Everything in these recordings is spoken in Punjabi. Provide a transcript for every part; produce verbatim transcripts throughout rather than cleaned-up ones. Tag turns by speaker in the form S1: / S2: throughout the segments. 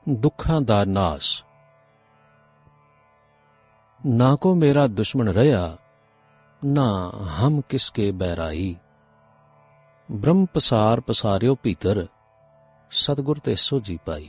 S1: दुखां दा नास। ना को मेरा दुश्मन रहा, ना हम किसके बैराई। ब्रह्म पसार पसारियो भीतर, सतगुर ते सोझी पाई।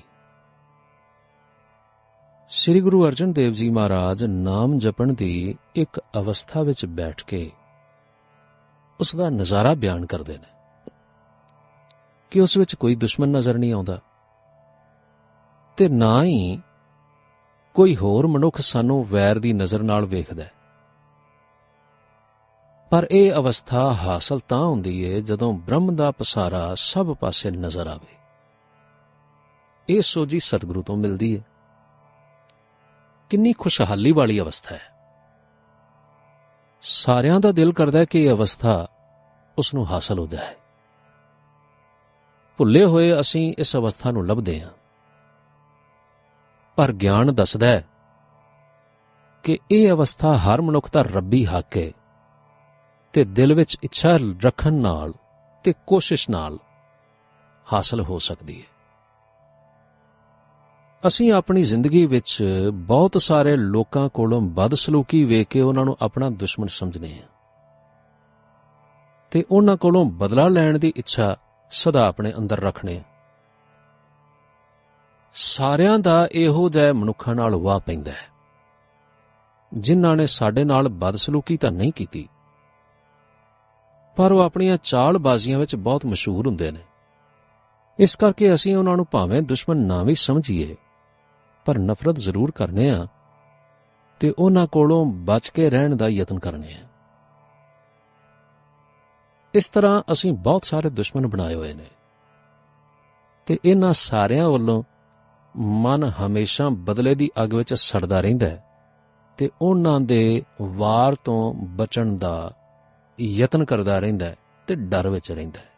S1: श्री गुरु अर्जन देव जी महाराज नाम जपण दी एक अवस्था विच बैठ के उसका नज़ारा बयान करते हैं कि उस विच कोई दुश्मन नज़र नहीं आता ते ना ही कोई होर मनुख सानू वैर दी नज़र नाल वेखदा है। पर यह अवस्था हासिल तां हुंदी है जदों ब्रह्म दा पसारा सब पासे नज़र आवे। ये सोझी सतगुरु तो मिलदी है। किन्नी खुशहाली वाली अवस्था है। सारियां दा दिल करदा है कि यह अवस्था उसनू हासिल हो जाए। भुले होए असीं इस अवस्था नू लभदे हां, पर ज्ञान दसदा है कि यह अवस्था हर मनुख दा रब्बी हक है ते दिल विच इच्छा रखण नाल ते कोशिश नाल हासिल हो सकदी है। असीं अपनी जिंदगी विच बहुत सारे लोकां कोलों बदसलूकी वेख के उन्हां नूं अपना दुश्मन समझने हैं ते उन्हां कोलों बदला लैण दी इच्छा सदा अपने अंदर रखने। सारियां दा इहो जिहा मनुखां नाल वाह पैंदा है, जिन्हां ने साडे नाल बदसलूकी तां नहीं कीती, पर वो अपनियां चालबाजियां विच बहुत मशहूर हुंदे ने। इस करके असीं उन्हां नूं भावें दुश्मन ना भी समझीए, पर नफरत जरूर करने आ ते उन्हां कोलों बच के रहण दा यतन करने आ। इस तरह असीं बहुत सारे दुश्मन बनाए हुए ने ते इन्हां सारियां वल्लों मन हमेशा बदले दी अग विच सड़दा रहिंदा है ते उन्हां दे वार तो बचण दा यतन करदा रहिंदा है ते डर विच रहिंदा है।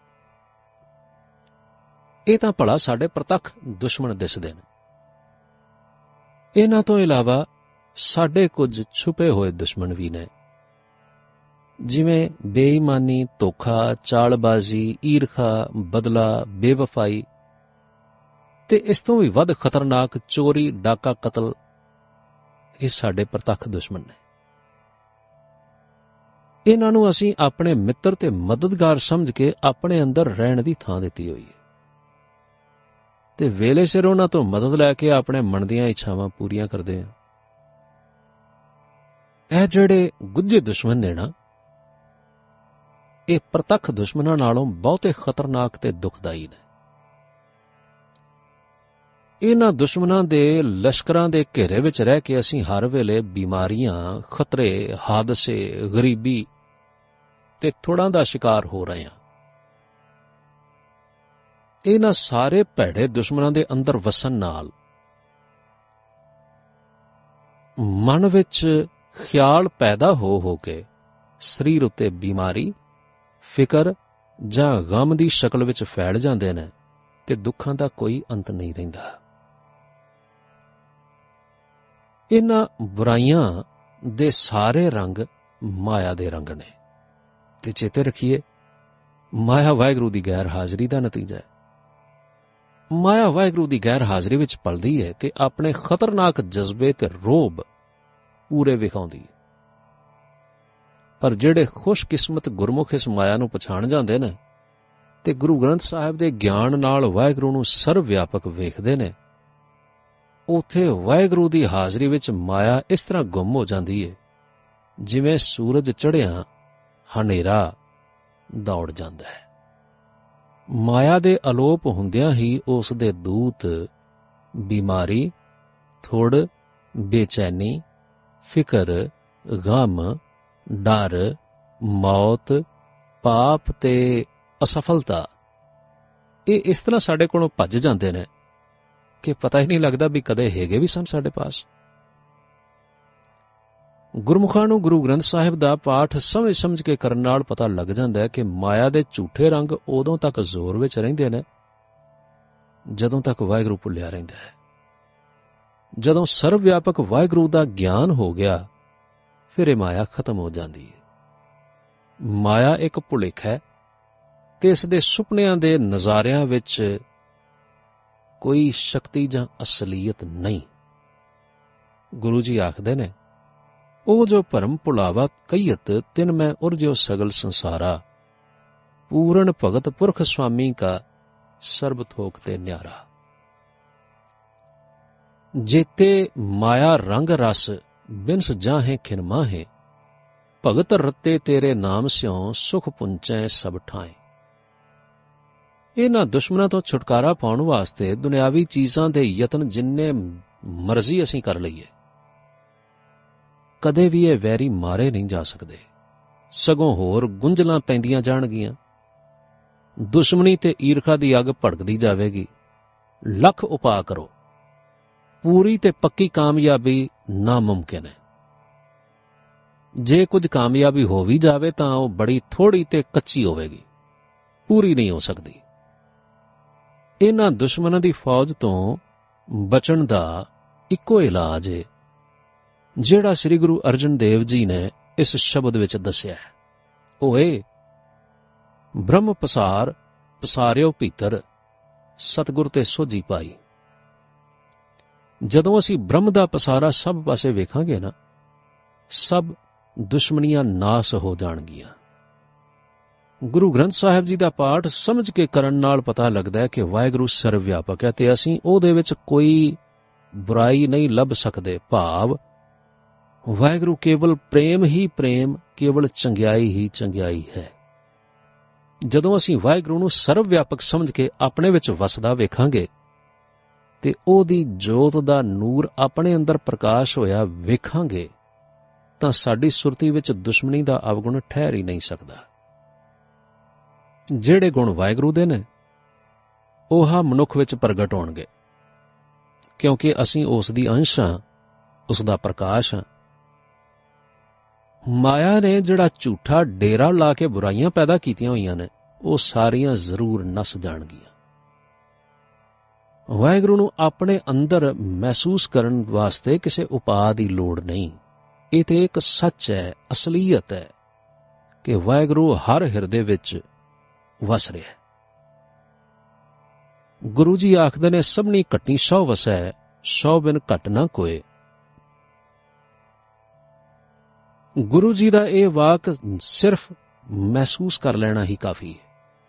S1: ਇਹ ਤਾਂ ਭਲਾ ਸਾਡੇ ਪ੍ਰਤੱਖ ਦੁਸ਼ਮਣ ਦਿਸਦੇ ਨੇ। ਇਹਨਾਂ ਤੋਂ ਇਲਾਵਾ ਸਾਡੇ ਕੁਝ ਛੁਪੇ ਹੋਏ ਦੁਸ਼ਮਣ ਵੀ ਨੇ, ਜਿਵੇਂ ਬੇਈਮਾਨੀ, ਧੋਖਾ, ਚਾਲਬਾਜ਼ੀ, ਈਰਖਾ, ਬਦਲਾ, ਬੇਵਫਾਈ ਤੇ ਇਸ ਤੋਂ ਵੀ ਵੱਧ ਖਤਰਨਾਕ ਚੋਰੀ, ਡਾਕਾ, ਕਤਲ। ਇਹ ਸਾਡੇ ਪ੍ਰਤੱਖ ਦੁਸ਼ਮਣ ਨੇ। ਇਹਨਾਂ ਨੂੰ ਅਸੀਂ ਆਪਣੇ ਮਿੱਤਰ ਤੇ ਮਦਦਗਾਰ ਸਮਝ ਕੇ ਆਪਣੇ ਅੰਦਰ ਰਹਿਣ ਦੀ ਥਾਂ ਦਿੱਤੀ ਹੋਈ ਹੈ ਤੇ ਵੇਲੇ ਸਿਰ ਉਹਨਾਂ ਤੋਂ ਮਦਦ ਲੈ ਕੇ ਆਪਣੇ ਮਨ ਦੀਆਂ ਇੱਛਾਵਾਂ ਪੂਰੀਆਂ ਕਰਦੇ ਹਾਂ। ਇਹ ਜਿਹੜੇ ਗੁੱਝੇ ਦੁਸ਼ਮਣ ਨੇ ਨਾ, ਇਹ ਪ੍ਰਤੱਖ ਦੁਸ਼ਮਣਾਂ ਨਾਲੋਂ ਬਹੁਤੇ ਖਤਰਨਾਕ ਤੇ ਦੁਖਦਾਈ ਨੇ। ਇਹਨਾਂ ਦੁਸ਼ਮਣਾਂ ਦੇ ਲਸ਼ਕਰਾਂ ਦੇ ਘੇਰੇ ਵਿੱਚ ਰਹਿ ਕੇ ਅਸੀਂ ਹਰ ਵੇਲੇ ਬਿਮਾਰੀਆਂ, ਖਤਰੇ, ਹਾਦਸੇ, ਗਰੀਬੀ ਤੇ ਥੋੜਾਂ ਦਾ ਸ਼ਿਕਾਰ ਹੋ ਰਹੇ ਹਾਂ। ਇਹਨਾਂ ਸਾਰੇ ਭੈੜੇ ਦੁਸ਼ਮਣਾਂ ਦੇ ਅੰਦਰ ਵਸਣ ਨਾਲ ਮਨ ਵਿੱਚ ਖਿਆਲ ਪੈਦਾ ਹੋ ਹੋ ਕੇ ਸਰੀਰ ਉੱਤੇ ਬਿਮਾਰੀ, ਫਿਕਰ ਜਾਂ ਗਮ ਦੀ ਸ਼ਕਲ ਵਿੱਚ ਫੈਲ ਜਾਂਦੇ ਨੇ ਤੇ ਦੁੱਖਾਂ ਦਾ ਕੋਈ ਅੰਤ ਨਹੀਂ ਰਹਿੰਦਾ। ਇਹਨਾਂ ਬੁਰਾਈਆਂ ਦੇ ਸਾਰੇ ਰੰਗ ਮਾਇਆ ਦੇ ਰੰਗ ਨੇ ਤੇ ਚੇਤੇ ਰੱਖੀਏ, ਮਾਇਆ ਵਾਹਿਗੁਰੂ ਦੀ ਗੈਰ ਹਾਜ਼ਰੀ ਦਾ ਨਤੀਜਾ ਹੈ। ਮਾਇਆ ਵਾਹਿਗੁਰੂ ਦੀ ਗੈਰ ਹਾਜ਼ਰੀ ਵਿੱਚ ਪਲਦੀ ਹੈ ਤੇ ਆਪਣੇ ਖਤਰਨਾਕ ਜਜ਼ਬੇ ਤੇ ਰੋਬ ਪੂਰੇ ਵਿਖਾਉਂਦੀ ਹੈ। ਪਰ ਜਿਹੜੇ ਖੁਸ਼ਕਿਸਮਤ ਗੁਰਮੁਖ ਇਸ ਮਾਇਆ ਨੂੰ ਪਛਾਣ ਜਾਂਦੇ ਨੇ ਤੇ ਗੁਰੂ ਗ੍ਰੰਥ ਸਾਹਿਬ ਦੇ ਗਿਆਨ ਨਾਲ ਵਾਹਿਗੁਰੂ ਨੂੰ ਸਰਵ ਵਿਆਪਕ ਵੇਖਦੇ ਨੇ, ਉੱਥੇ ਵਾਹਿਗੁਰੂ ਦੀ ਹਾਜ਼ਰੀ ਵਿੱਚ ਮਾਇਆ ਇਸ ਤਰ੍ਹਾਂ ਗੁੰਮ ਹੋ ਜਾਂਦੀ ਹੈ ਜਿਵੇਂ ਸੂਰਜ ਚੜ੍ਹਿਆ ਹਨੇਰਾ ਦੌੜ ਜਾਂਦਾ ਹੈ। ਮਾਇਆ ਦੇ ਅਲੋਪ ਹੁੰਦਿਆਂ ਹੀ ਉਸ ਦੇ ਦੂਤ ਬਿਮਾਰੀ, ਥੁੜ, ਬੇਚੈਨੀ, ਫਿਕਰ, ਗਮ, ਡਰ, ਮੌਤ, ਪਾਪ ਤੇ ਅਸਫਲਤਾ, ਇਹ ਇਸ ਤਰ੍ਹਾਂ ਸਾਡੇ ਕੋਲੋਂ ਭੱਜ ਜਾਂਦੇ ਨੇ ਕਿ ਪਤਾ ਹੀ ਨਹੀਂ ਲੱਗਦਾ ਵੀ ਕਦੇ ਹੈਗੇ ਵੀ ਸਨ ਸਾਡੇ ਪਾਸ। ਗੁਰਮੁਖਾਂ ਨੂੰ ਗੁਰੂ ਗ੍ਰੰਥ ਸਾਹਿਬ ਦਾ ਪਾਠ ਸਮਝ ਸਮਝ ਕੇ ਕਰਨ ਨਾਲ ਪਤਾ ਲੱਗ ਜਾਂਦਾ ਹੈ ਕਿ ਮਾਇਆ ਦੇ ਝੂਠੇ ਰੰਗ ਉਦੋਂ ਤੱਕ ਜ਼ੋਰ ਵਿੱਚ ਰਹਿੰਦੇ ਨੇ ਜਦੋਂ ਤੱਕ ਵਾਹਿਗੁਰੂ ਭੁੱਲਿਆ ਰਹਿੰਦਾ ਹੈ। ਜਦੋਂ ਸਰਵ ਵਿਆਪਕ ਵਾਹਿਗੁਰੂ ਦਾ ਗਿਆਨ ਹੋ ਗਿਆ, ਫਿਰ ਇਹ ਮਾਇਆ ਖਤਮ ਹੋ ਜਾਂਦੀ ਹੈ। ਮਾਇਆ ਇੱਕ ਭੁਲੇਖਾ ਹੈ ਤੇ ਇਸ ਦੇ ਸੁਪਨਿਆਂ ਦੇ ਨਜ਼ਾਰਿਆਂ ਵਿੱਚ ਕੋਈ ਸ਼ਕਤੀ ਜਾਂ ਅਸਲੀਅਤ ਨਹੀਂ। ਗੁਰੂ ਜੀ ਆਖਦੇ ਨੇ, ਉਹ ਜੋ ਭਰਮ ਭੁਲਾਵਾ ਕਹੀਤ ਤਿਨ ਮੈਂ ਉਰਜਿਓ ਸਗਲ ਸੰਸਾਰਾ, ਪੂਰਨ ਭਗਤ ਪੁਰਖ ਸੁਆਮੀ ਕਾ ਸਰਬ ਥੋਕ ਤੇ ਨਿਆਰਾ। ਜੇਤੇ ਮਾਇਆ ਰੰਗ ਰਸ ਬਿਨਸ ਜਾਹੇ ਖਿਨ ਮਾਹੇ, ਭਗਤ ਰਤੇ ਤੇਰੇ ਨਾਮ ਸਿਉ ਸੁਖ ਪੁੰਚੈ ਸਭ ਠਾਏ। ਇਹਨਾਂ ਦੁਸ਼ਮਣਾਂ ਤੋਂ ਛੁਟਕਾਰਾ ਪਾਉਣ ਵਾਸਤੇ ਦੁਨਿਆਵੀ ਚੀਜ਼ਾਂ ਦੇ ਯਤਨ ਜਿੰਨੇ ਮਰਜ਼ੀ ਅਸੀਂ ਕਰ ਲਈਏ, ਕਦੇ ਵੀ ਇਹ ਵੈਰੀ ਮਾਰੇ ਨਹੀਂ ਜਾ ਸਕਦੇ, ਸਗੋਂ ਹੋਰ ਗੁੰਝਲਾਂ ਪੈਂਦੀਆਂ ਜਾਣਗੀਆਂ। ਦੁਸ਼ਮਣੀ ਤੇ ਈਰਖਾ ਦੀ ਅੱਗ ਭੜਕਦੀ ਜਾਵੇਗੀ। ਲੱਖ ਉਪਾਅ ਕਰੋ, ਪੂਰੀ ਤੇ ਪੱਕੀ ਕਾਮਯਾਬੀ ਨਾਮੁਮਕਿਨ ਹੈ। ਜੇ ਕੁਝ ਕਾਮਯਾਬੀ ਹੋ ਵੀ ਜਾਵੇ ਤਾਂ ਉਹ ਬੜੀ ਥੋੜੀ ਤੇ ਕੱਚੀ ਹੋਵੇਗੀ, ਪੂਰੀ ਨਹੀਂ ਹੋ ਸਕਦੀ। ਇਹਨਾਂ ਦੁਸ਼ਮਣਾਂ ਦੀ ਫੌਜ ਤੋਂ ਬਚਣ ਦਾ ਇੱਕੋ ਇਲਾਜ ਹੈ ਜਿਹੜਾ ਸ੍ਰੀ ਗੁਰੂ ਅਰਜਨ ਦੇਵ ਜੀ ਨੇ ਇਸ ਸ਼ਬਦ ਵਿੱਚ ਦੱਸਿਆ ਹੈ। ਉਹ ਇਹ, ਬ੍ਰਹਮ ਪਸਾਰ ਪਸਾਰਿਓ ਭੀਤਰ, ਸਤਿਗੁਰ ਤੇ ਸੋਝੀ ਪਾਈ। ਜਦੋਂ ਅਸੀਂ ਬ੍ਰਹਮ ਦਾ ਪਸਾਰਾ ਸਭ ਪਾਸੇ ਵੇਖਾਂਗੇ ਨਾ, ਸਭ ਦੁਸ਼ਮਣੀਆਂ ਨਾਸ ਹੋ ਜਾਣਗੀਆਂ। ਗੁਰੂ ਗ੍ਰੰਥ ਸਾਹਿਬ ਜੀ ਦਾ ਪਾਠ ਸਮਝ ਕੇ ਕਰਨ ਨਾਲ ਪਤਾ ਲੱਗਦਾ ਹੈ ਕਿ ਵਾਹਿਗੁਰੂ ਸਰਵ ਵਿਆਪਕ ਹੈ ਤੇ ਅਸੀਂ ਉਹਦੇ ਵਿੱਚ ਕੋਈ ਬੁਰਾਈ ਨਹੀਂ ਲੱਭ ਸਕਦੇ। ਭਾਵ ਵਾਹਿਗੁਰੂ ਕੇਵਲ ਪ੍ਰੇਮ ਹੀ ਪ੍ਰੇਮ, ਕੇਵਲ ਚੰਗਿਆਈ ਹੀ ਚੰਗਿਆਈ ਹੈ। ਜਦੋਂ ਅਸੀਂ ਵਾਹਿਗੁਰੂ ਨੂੰ ਸਰਵ ਵਿਆਪਕ ਸਮਝ ਕੇ ਆਪਣੇ ਵਿੱਚ ਵਸਦਾ ਵੇਖਾਂਗੇ ਤੇ ਉਹਦੀ ਜੋਤ ਦਾ ਨੂਰ ਆਪਣੇ ਅੰਦਰ ਪ੍ਰਕਾਸ਼ ਹੋਇਆ ਵੇਖਾਂਗੇ ਤਾਂ ਸਾਡੀ ਸੁਰਤੀ ਵਿੱਚ ਦੁਸ਼ਮਣੀ ਦਾ ਅਵਗੁਣ ਠਹਿਰ ਹੀ ਨਹੀਂ ਸਕਦਾ। ਜਿਹੜੇ ਗੁਣ ਵਾਹਿਗੁਰੂ ਦੇ ਨੇ ਉਹ ਹਾਂ ਮਨੁੱਖ ਵਿੱਚ ਪ੍ਰਗਟ ਹੋਣਗੇ, ਕਿਉਂਕਿ ਅਸੀਂ ਉਸ ਦੀ ਅੰਸ਼ ਹਾਂ, ਉਸ ਦਾ ਪ੍ਰਕਾਸ਼ ਹਾਂ। ਮਾਇਆ ਨੇ ਜਿਹੜਾ ਝੂਠਾ ਡੇਰਾ ਲਾ ਕੇ ਬੁਰਾਈਆਂ ਪੈਦਾ ਕੀਤੀਆਂ ਹੋਈਆਂ ਨੇ, ਉਹ ਸਾਰੀਆਂ ਜ਼ਰੂਰ ਨਸ ਜਾਣਗੀਆਂ। ਵਾਹਿਗੁਰੂ ਨੂੰ ਆਪਣੇ ਅੰਦਰ ਮਹਿਸੂਸ ਕਰਨ ਵਾਸਤੇ ਕਿਸੇ ਉਪਾਅ ਦੀ ਲੋੜ ਨਹੀਂ। ਇਹ ਤੇ ਇੱਕ ਸੱਚ ਹੈ, ਅਸਲੀਅਤ ਹੈ ਕਿ ਵਾਹਿਗੁਰੂ ਹਰ ਹਿਰਦੇ ਵਿੱਚ ਵਸ ਰਿਹਾ ਹੈ। ਗੁਰੂ ਜੀ ਆਖਦੇ ਨੇ, ਸਭਨੀ ਘਟੀ ਸੌ ਵਸੈ, ਸੌ ਬਿਨ ਘਟ ਨਾ ਕੋਏ। ਗੁਰੂ ਜੀ ਦਾ ਇਹ ਵਾਕ ਸਿਰਫ ਮਹਿਸੂਸ ਕਰ ਲੈਣਾ ਹੀ ਕਾਫੀ ਹੈ।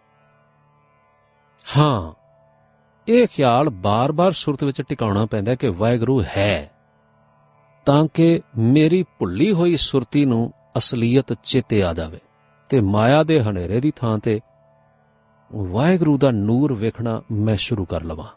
S1: ਹਾਂ, ਇਹ ਖਿਆਲ ਬਾਰ-ਬਾਰ ਸੁਰਤ ਵਿੱਚ ਟਿਕਾਉਣਾ ਪੈਂਦਾ ਕਿ ਵਾਹਿਗੁਰੂ ਹੈ, ਤਾਂ ਕਿ ਮੇਰੀ ਭੁੱਲੀ ਹੋਈ ਸੁਰਤੀ ਨੂੰ ਅਸਲੀਅਤ ਚੇਤੇ ਆ ਜਾਵੇ ਤੇ ਮਾਇਆ ਦੇ ਹਨੇਰੇ ਦੀ ਥਾਂ ਤੇ ਵਾਹਿਗੁਰੂ ਦਾ ਨੂਰ ਵੇਖਣਾ ਮੈਂ ਸ਼ੁਰੂ ਕਰ ਲਵਾਂ।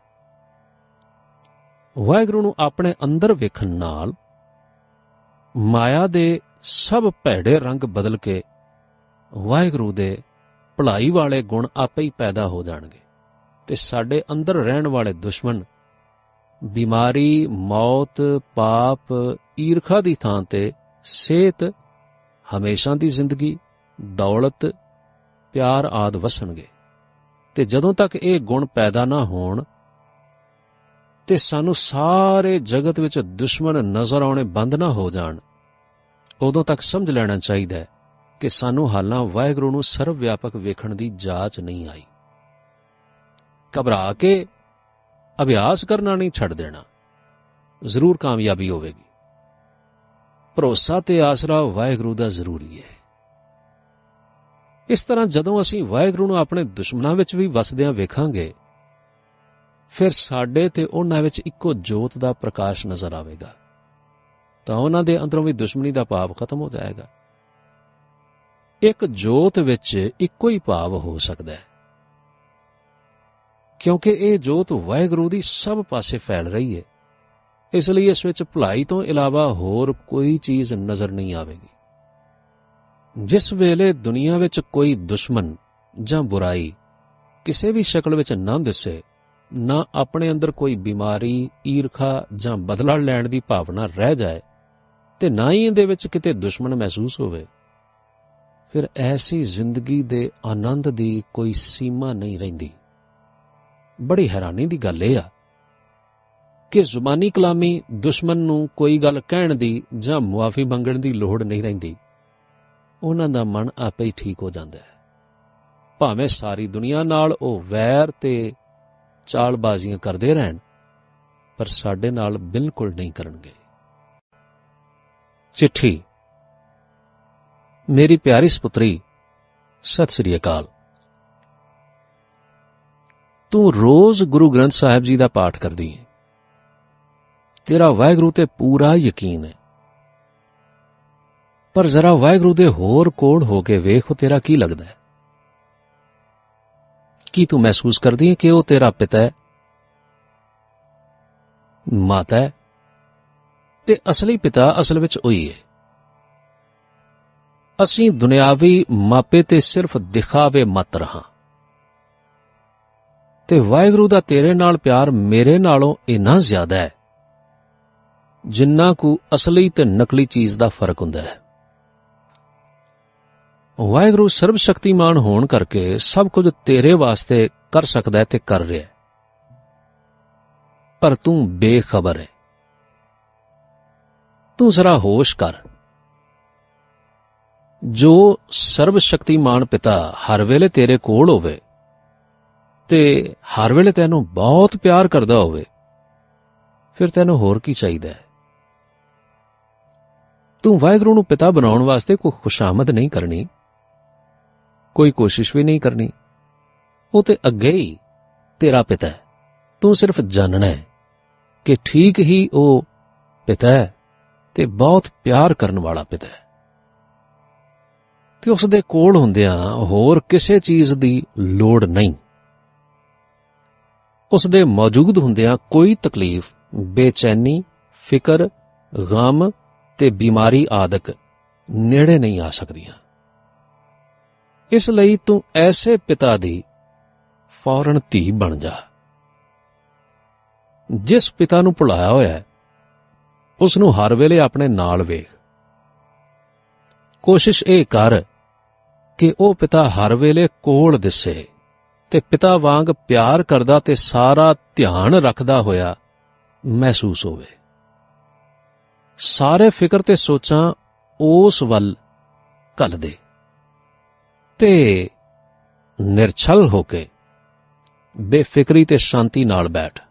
S1: ਵਾਹਿਗੁਰੂ ਨੂੰ ਆਪਣੇ ਅੰਦਰ ਵੇਖਣ ਨਾਲ ਮਾਇਆ ਦੇ ਸਭ ਭੈੜੇ ਰੰਗ ਬਦਲ ਕੇ ਵਾਹਿਗੁਰੂ ਦੇ ਭਲਾਈ ਵਾਲੇ ਗੁਣ ਆਪੇ ਹੀ ਪੈਦਾ ਹੋ ਜਾਣਗੇ ਤੇ ਸਾਡੇ ਅੰਦਰ ਰਹਿਣ ਵਾਲੇ ਦੁਸ਼ਮਣ ਬਿਮਾਰੀ, ਮੌਤ, ਪਾਪ, ਈਰਖਾ ਦੀ ਥਾਂ ਤੇ ਸਿਹਤ, ਹਮੇਸ਼ਾ ਦੀ ਜ਼ਿੰਦਗੀ, ਦੌਲਤ, ਪਿਆਰ ਆਦਿ ਵਸਣਗੇ। ਤੇ ਜਦੋਂ ਤੱਕ ਇਹ ਗੁਣ ਪੈਦਾ ਨਾ ਹੋਣ ਤੇ ਸਾਨੂੰ ਸਾਰੇ ਜਗਤ ਵਿੱਚ ਦੁਸ਼ਮਣ ਨਜ਼ਰ ਆਉਣੇ ਬੰਦ ਨਾ ਹੋ ਜਾਣ, ਉਦੋਂ ਤੱਕ ਸਮਝ ਲੈਣਾ ਚਾਹੀਦਾ ਹੈ ਕਿ ਸਾਨੂੰ ਹਾਲਾਂ ਵਾਹਿਗੁਰੂ ਨੂੰ ਸਰਵ ਵਿਆਪਕ ਵੇਖਣ ਦੀ ਜਾਚ ਨਹੀਂ ਆਈ। ਘਬਰਾ ਕੇ ਅਭਿਆਸ ਕਰਨਾ ਨਹੀਂ ਛੱਡ ਦੇਣਾ, ਜ਼ਰੂਰ ਕਾਮਯਾਬੀ ਹੋਵੇਗੀ। ਭਰੋਸਾ ਤੇ ਆਸਰਾ ਵਾਹਿਗੁਰੂ ਦਾ ਜ਼ਰੂਰੀ ਹੈ। ਇਸ ਤਰ੍ਹਾਂ ਜਦੋਂ ਅਸੀਂ ਵਾਹਿਗੁਰੂ ਨੂੰ ਆਪਣੇ ਦੁਸ਼ਮਣਾਂ ਵਿੱਚ ਵੀ ਵਸਦਿਆਂ ਵੇਖਾਂਗੇ, ਫਿਰ ਸਾਡੇ ਤੇ ਉਹਨਾਂ ਵਿੱਚ ਇੱਕੋ ਜੋਤ ਦਾ ਪ੍ਰਕਾਸ਼ ਨਜ਼ਰ ਆਵੇਗਾ, ਤਾਂ ਉਹਨਾਂ ਦੇ ਅੰਦਰੋਂ ਵੀ ਦੁਸ਼ਮਣੀ ਦਾ ਭਾਵ ਖਤਮ ਹੋ ਜਾਏਗਾ। ਇੱਕ ਜੋਤ ਵਿੱਚ ਇੱਕੋ ਹੀ ਭਾਵ ਹੋ ਸਕਦਾ ਹੈ, ਕਿਉਂਕਿ ਇਹ ਜੋਤ ਵਾਹਿਗੁਰੂ ਦੀ ਸਭ ਪਾਸੇ ਫੈਲ ਰਹੀ ਹੈ। ਇਸ ਲਈ ਇਸ ਵਿੱਚ ਭਲਾਈ ਤੋਂ ਇਲਾਵਾ ਹੋਰ ਕੋਈ ਚੀਜ਼ ਨਜ਼ਰ ਨਹੀਂ ਆਵੇਗੀ। ਜਿਸ ਵੇਲੇ ਦੁਨੀਆ ਵਿੱਚ ਕੋਈ ਦੁਸ਼ਮਣ ਜਾਂ ਬੁਰਾਈ ਕਿਸੇ ਵੀ ਸ਼ਕਲ ਵਿੱਚ ਨਾ ਦਿਸੇ, ਨਾ ਆਪਣੇ ਅੰਦਰ ਕੋਈ ਬਿਮਾਰੀ, ਈਰਖਾ ਜਾਂ ਬਦਲਾ ਲੈਣ ਦੀ ਭਾਵਨਾ ਰਹਿ ਜਾਏ ਤੇ ਨਾ ਹੀ ਇਹਦੇ ਵਿੱਚ ਕਿਤੇ ਦੁਸ਼ਮਣ ਮਹਿਸੂਸ ਹੋਵੇ, ਫਿਰ ਐਸੀ ਜ਼ਿੰਦਗੀ ਦੇ ਆਨੰਦ ਦੀ ਕੋਈ ਸੀਮਾ ਨਹੀਂ ਰਹਿੰਦੀ। ਬੜੀ ਹੈਰਾਨੀ ਦੀ ਗੱਲ ਇਹ ਆ ਕਿ ਜ਼ੁਬਾਨੀ ਕਲਾਮੀ ਦੁਸ਼ਮਣ ਨੂੰ ਕੋਈ ਗੱਲ ਕਹਿਣ ਦੀ ਜਾਂ ਮੁਆਫੀ ਮੰਗਣ ਦੀ ਲੋੜ ਨਹੀਂ ਰਹਿੰਦੀ। ਉਹਨਾਂ ਦਾ ਮਨ ਆਪੇ ਹੀ ਠੀਕ ਹੋ ਜਾਂਦਾ ਹੈ। ਭਾਵੇਂ ਸਾਰੀ ਦੁਨੀਆ ਨਾਲ ਉਹ ਵੈਰ ਤੇ ਚਾਲਬਾਜ਼ੀਆਂ ਕਰਦੇ ਰਹਿਣ, ਪਰ ਸਾਡੇ ਨਾਲ ਬਿਲਕੁਲ ਨਹੀਂ ਕਰਨਗੇ। ਚਿੱਠੀ। ਮੇਰੀ ਪਿਆਰੀ ਸਪੁੱਤਰੀ, ਸਤਿ ਸ੍ਰੀ ਅਕਾਲ। ਤੂੰ ਰੋਜ਼ ਗੁਰੂ ਗ੍ਰੰਥ ਸਾਹਿਬ ਜੀ ਦਾ ਪਾਠ ਕਰਦੀ ਹੈ। ਤੇਰਾ ਵਾਹਿਗੁਰੂ ਤੇ ਪੂਰਾ ਯਕੀਨ ਹੈ, ਪਰ ਜ਼ਰਾ ਵਾਹਿਗੁਰੂ ਦੇ ਹੋਰ ਕੋਲ ਹੋ ਕੇ ਵੇਖ, ਤੇਰਾ ਕੀ ਲੱਗਦਾ ਹੈ? ਕੀ ਤੂੰ ਮਹਿਸੂਸ ਕਰਦੀ ਹੈ ਕਿ ਉਹ ਤੇਰਾ ਪਿਤਾ ਹੈ, ਮਾਤਾ ਹੈ? ਤੇ ਅਸਲੀ ਪਿਤਾ ਅਸਲ ਵਿੱਚ ਉਹੀ ਹੈ। ਅਸੀਂ ਦੁਨਿਆਵੀ ਮਾਪੇ ਤੇ ਸਿਰਫ ਦਿਖਾਵੇ ਮਾਤਰ ਹਾਂ, ਤੇ ਵਾਹਿਗੁਰੂ ਦਾ ਤੇਰੇ ਨਾਲ ਪਿਆਰ ਮੇਰੇ ਨਾਲੋਂ ਇੰਨਾ ਜ਼ਿਆਦਾ ਹੈ ਜਿੰਨਾ ਕੁ ਅਸਲੀ ਤੇ ਨਕਲੀ ਚੀਜ਼ ਦਾ ਫਰਕ ਹੁੰਦਾ ਹੈ। ਵਾਹਿਗੁਰੂ ਸਰਬ ਸ਼ਕਤੀਮਾਨ ਹੋਣ ਕਰਕੇ ਸਭ ਕੁਝ ਤੇਰੇ ਵਾਸਤੇ ਕਰ ਸਕਦਾ ਹੈ ਤੇ ਕਰ ਰਿਹਾ ਹੈ, ਪਰ ਤੂੰ ਬੇਖਬਰ ਹੈ। ਤੂੰ ਜ਼ਰਾ ਹੋਸ਼ ਕਰ। ਜੋ ਸਰਬ ਸ਼ਕਤੀਮਾਨ ਪਿਤਾ ਹਰ ਵੇਲੇ ਤੇਰੇ ਕੋਲ ਹੋਵੇ ਤੇ ਹਰ ਵੇਲੇ ਤੈਨੂੰ ਬਹੁਤ ਪਿਆਰ ਕਰਦਾ ਹੋਵੇ, ਫਿਰ ਤੈਨੂੰ ਹੋਰ ਕੀ ਚਾਹੀਦਾ ਹੈ? ਤੂੰ ਵਾਹਿਗੁਰੂ ਨੂੰ ਪਿਤਾ ਬਣਾਉਣ ਵਾਸਤੇ ਕੋਈ ਖੁਸ਼ਾਮਦ ਨਹੀਂ ਕਰਨੀ, ਕੋਈ ਕੋਸ਼ਿਸ਼ ਵੀ ਨਹੀਂ ਕਰਨੀ। ਉਹ ਤੇ ਅੱਗੇ ਹੀ ਤੇਰਾ ਪਿਤਾ ਹੈ। ਤੂੰ ਸਿਰਫ ਜਾਣਨਾ ਹੈ ਕਿ ਠੀਕ ਹੀ ਉਹ ਪਿਤਾ ਹੈ ਤੇ ਬਹੁਤ ਪਿਆਰ ਕਰਨ ਵਾਲਾ ਪਿਤਾ ਹੈ, ਤੇ ਉਸ ਦੇ ਕੋਲ ਹੁੰਦਿਆਂ ਹੋਰ ਕਿਸੇ ਚੀਜ਼ ਦੀ ਲੋੜ ਨਹੀਂ। ਉਸ ਦੇ ਮੌਜੂਦ ਹੁੰਦਿਆਂ ਕੋਈ ਤਕਲੀਫ, ਬੇਚੈਨੀ, ਫਿਕਰ, ਗਮ ਤੇ ਬਿਮਾਰੀ ਆਦਿਕ ਨੇੜੇ ਨਹੀਂ ਆ ਸਕਦੀਆਂ। ਇਸ ਲਈ ਤੂੰ ਐਸੇ ਪਿਤਾ ਦੀ ਫੌਰਨ ਧੀ ਬਣ ਜਾ। ਜਿਸ ਪਿਤਾ ਨੂੰ ਭੁਲਾਇਆ ਹੋਇਆ ਹੈ, ਉਸ ਨੂੰ ਹਰ ਵੇਲੇ ਆਪਣੇ ਨਾਲ ਵੇਖ। ਕੋਸ਼ਿਸ਼ ਇਹ ਕਰ ਕਿ ਉਹ ਪਿਤਾ ਹਰ ਵੇਲੇ ਕੋਲ ਦਿਸੇ ਤੇ ਪਿਤਾ ਵਾਂਗ ਪਿਆਰ ਕਰਦਾ ਤੇ ਸਾਰਾ ਧਿਆਨ ਰੱਖਦਾ ਹੋਇਆ ਮਹਿਸੂਸ ਹੋਵੇ। ਸਾਰੇ ਫਿਕਰ ਤੇ ਸੋਚਾਂ ਉਸ ਵੱਲ ਘੱਲ ਦੇ ਤੇ ਨਿਰਛਲ ਹੋ ਕੇ ਬੇਫਿਕਰੀ ਤੇ ਸ਼ਾਂਤੀ ਨਾਲ ਬੈਠ।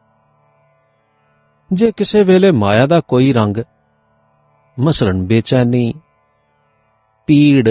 S1: ਜੇ ਕਿਸੇ ਵੇਲੇ ਮਾਇਆ ਦਾ ਕੋਈ ਰੰਗ, ਮਸਲਨ ਬੇਚੈਨੀ, ਪੀੜ,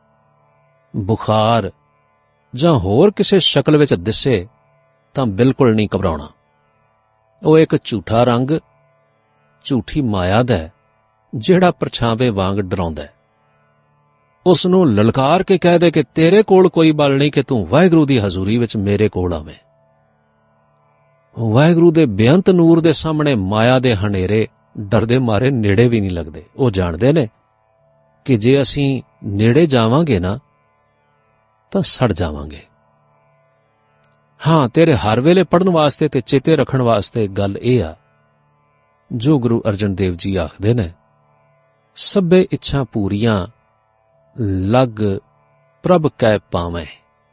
S1: ਬੁਖਾਰ ਜਾਂ ਹੋਰ ਕਿਸੇ ਸ਼ਕਲ ਵਿੱਚ ਦਿਸੇ, ਤਾਂ ਬਿਲਕੁਲ ਨਹੀਂ ਘਬਰਾਉਣਾ। ਉਹ ਇੱਕ ਝੂਠਾ ਰੰਗ, ਝੂਠੀ ਮਾਇਆ ਦਾ ਹੈ, ਜਿਹੜਾ ਪਰਛਾਵੇਂ ਵਾਂਗ ਡਰਾਉਂਦਾ ਹੈ। ਉਸ ਨੂੰ ਲਲਕਾਰ ਕੇ ਕਹਿ ਦੇ ਕਿ ਤੇਰੇ ਕੋਲ ਕੋਈ ਬਲ ਨਹੀਂ ਕਿ ਤੂੰ ਵਾਹਿਗੁਰੂ ਦੀ ਹਜ਼ੂਰੀ ਵਿੱਚ ਮੇਰੇ ਕੋਲ ਆਵੇਂ। ਵਾਹਿਗੁਰੂ ਦੇ ਬੇਅੰਤ ਨੂਰ ਦੇ ਸਾਹਮਣੇ ਮਾਇਆ ਦੇ ਹਨੇਰੇ ਡਰਦੇ ਮਾਰੇ ਨੇੜੇ ਵੀ ਨਹੀਂ ਲੱਗਦੇ। ਉਹ ਜਾਣਦੇ ਨੇ ਕਿ ਜੇ ਅਸੀਂ ਨੇੜੇ ਜਾਵਾਂਗੇ ਨਾ ਤਾਂ ਸੜ ਜਾਵਾਂਗੇ। ਹਾਂ, ਤੇਰੇ ਹਰ ਵੇਲੇ ਪੜ੍ਹਨ ਵਾਸਤੇ ਤੇ ਚੇਤੇ ਰੱਖਣ ਵਾਸਤੇ ਗੱਲ ਇਹ ਆ ਜੋ ਗੁਰੂ ਅਰਜਨ ਦੇਵ ਜੀ ਆਖਦੇ ਨੇ, ਸਭੇ ਇੱਛਾ ਪੂਰੀਆਂ ਲਗ ਪ੍ਰਭ ਕੈ ਪਾਵੇਂ।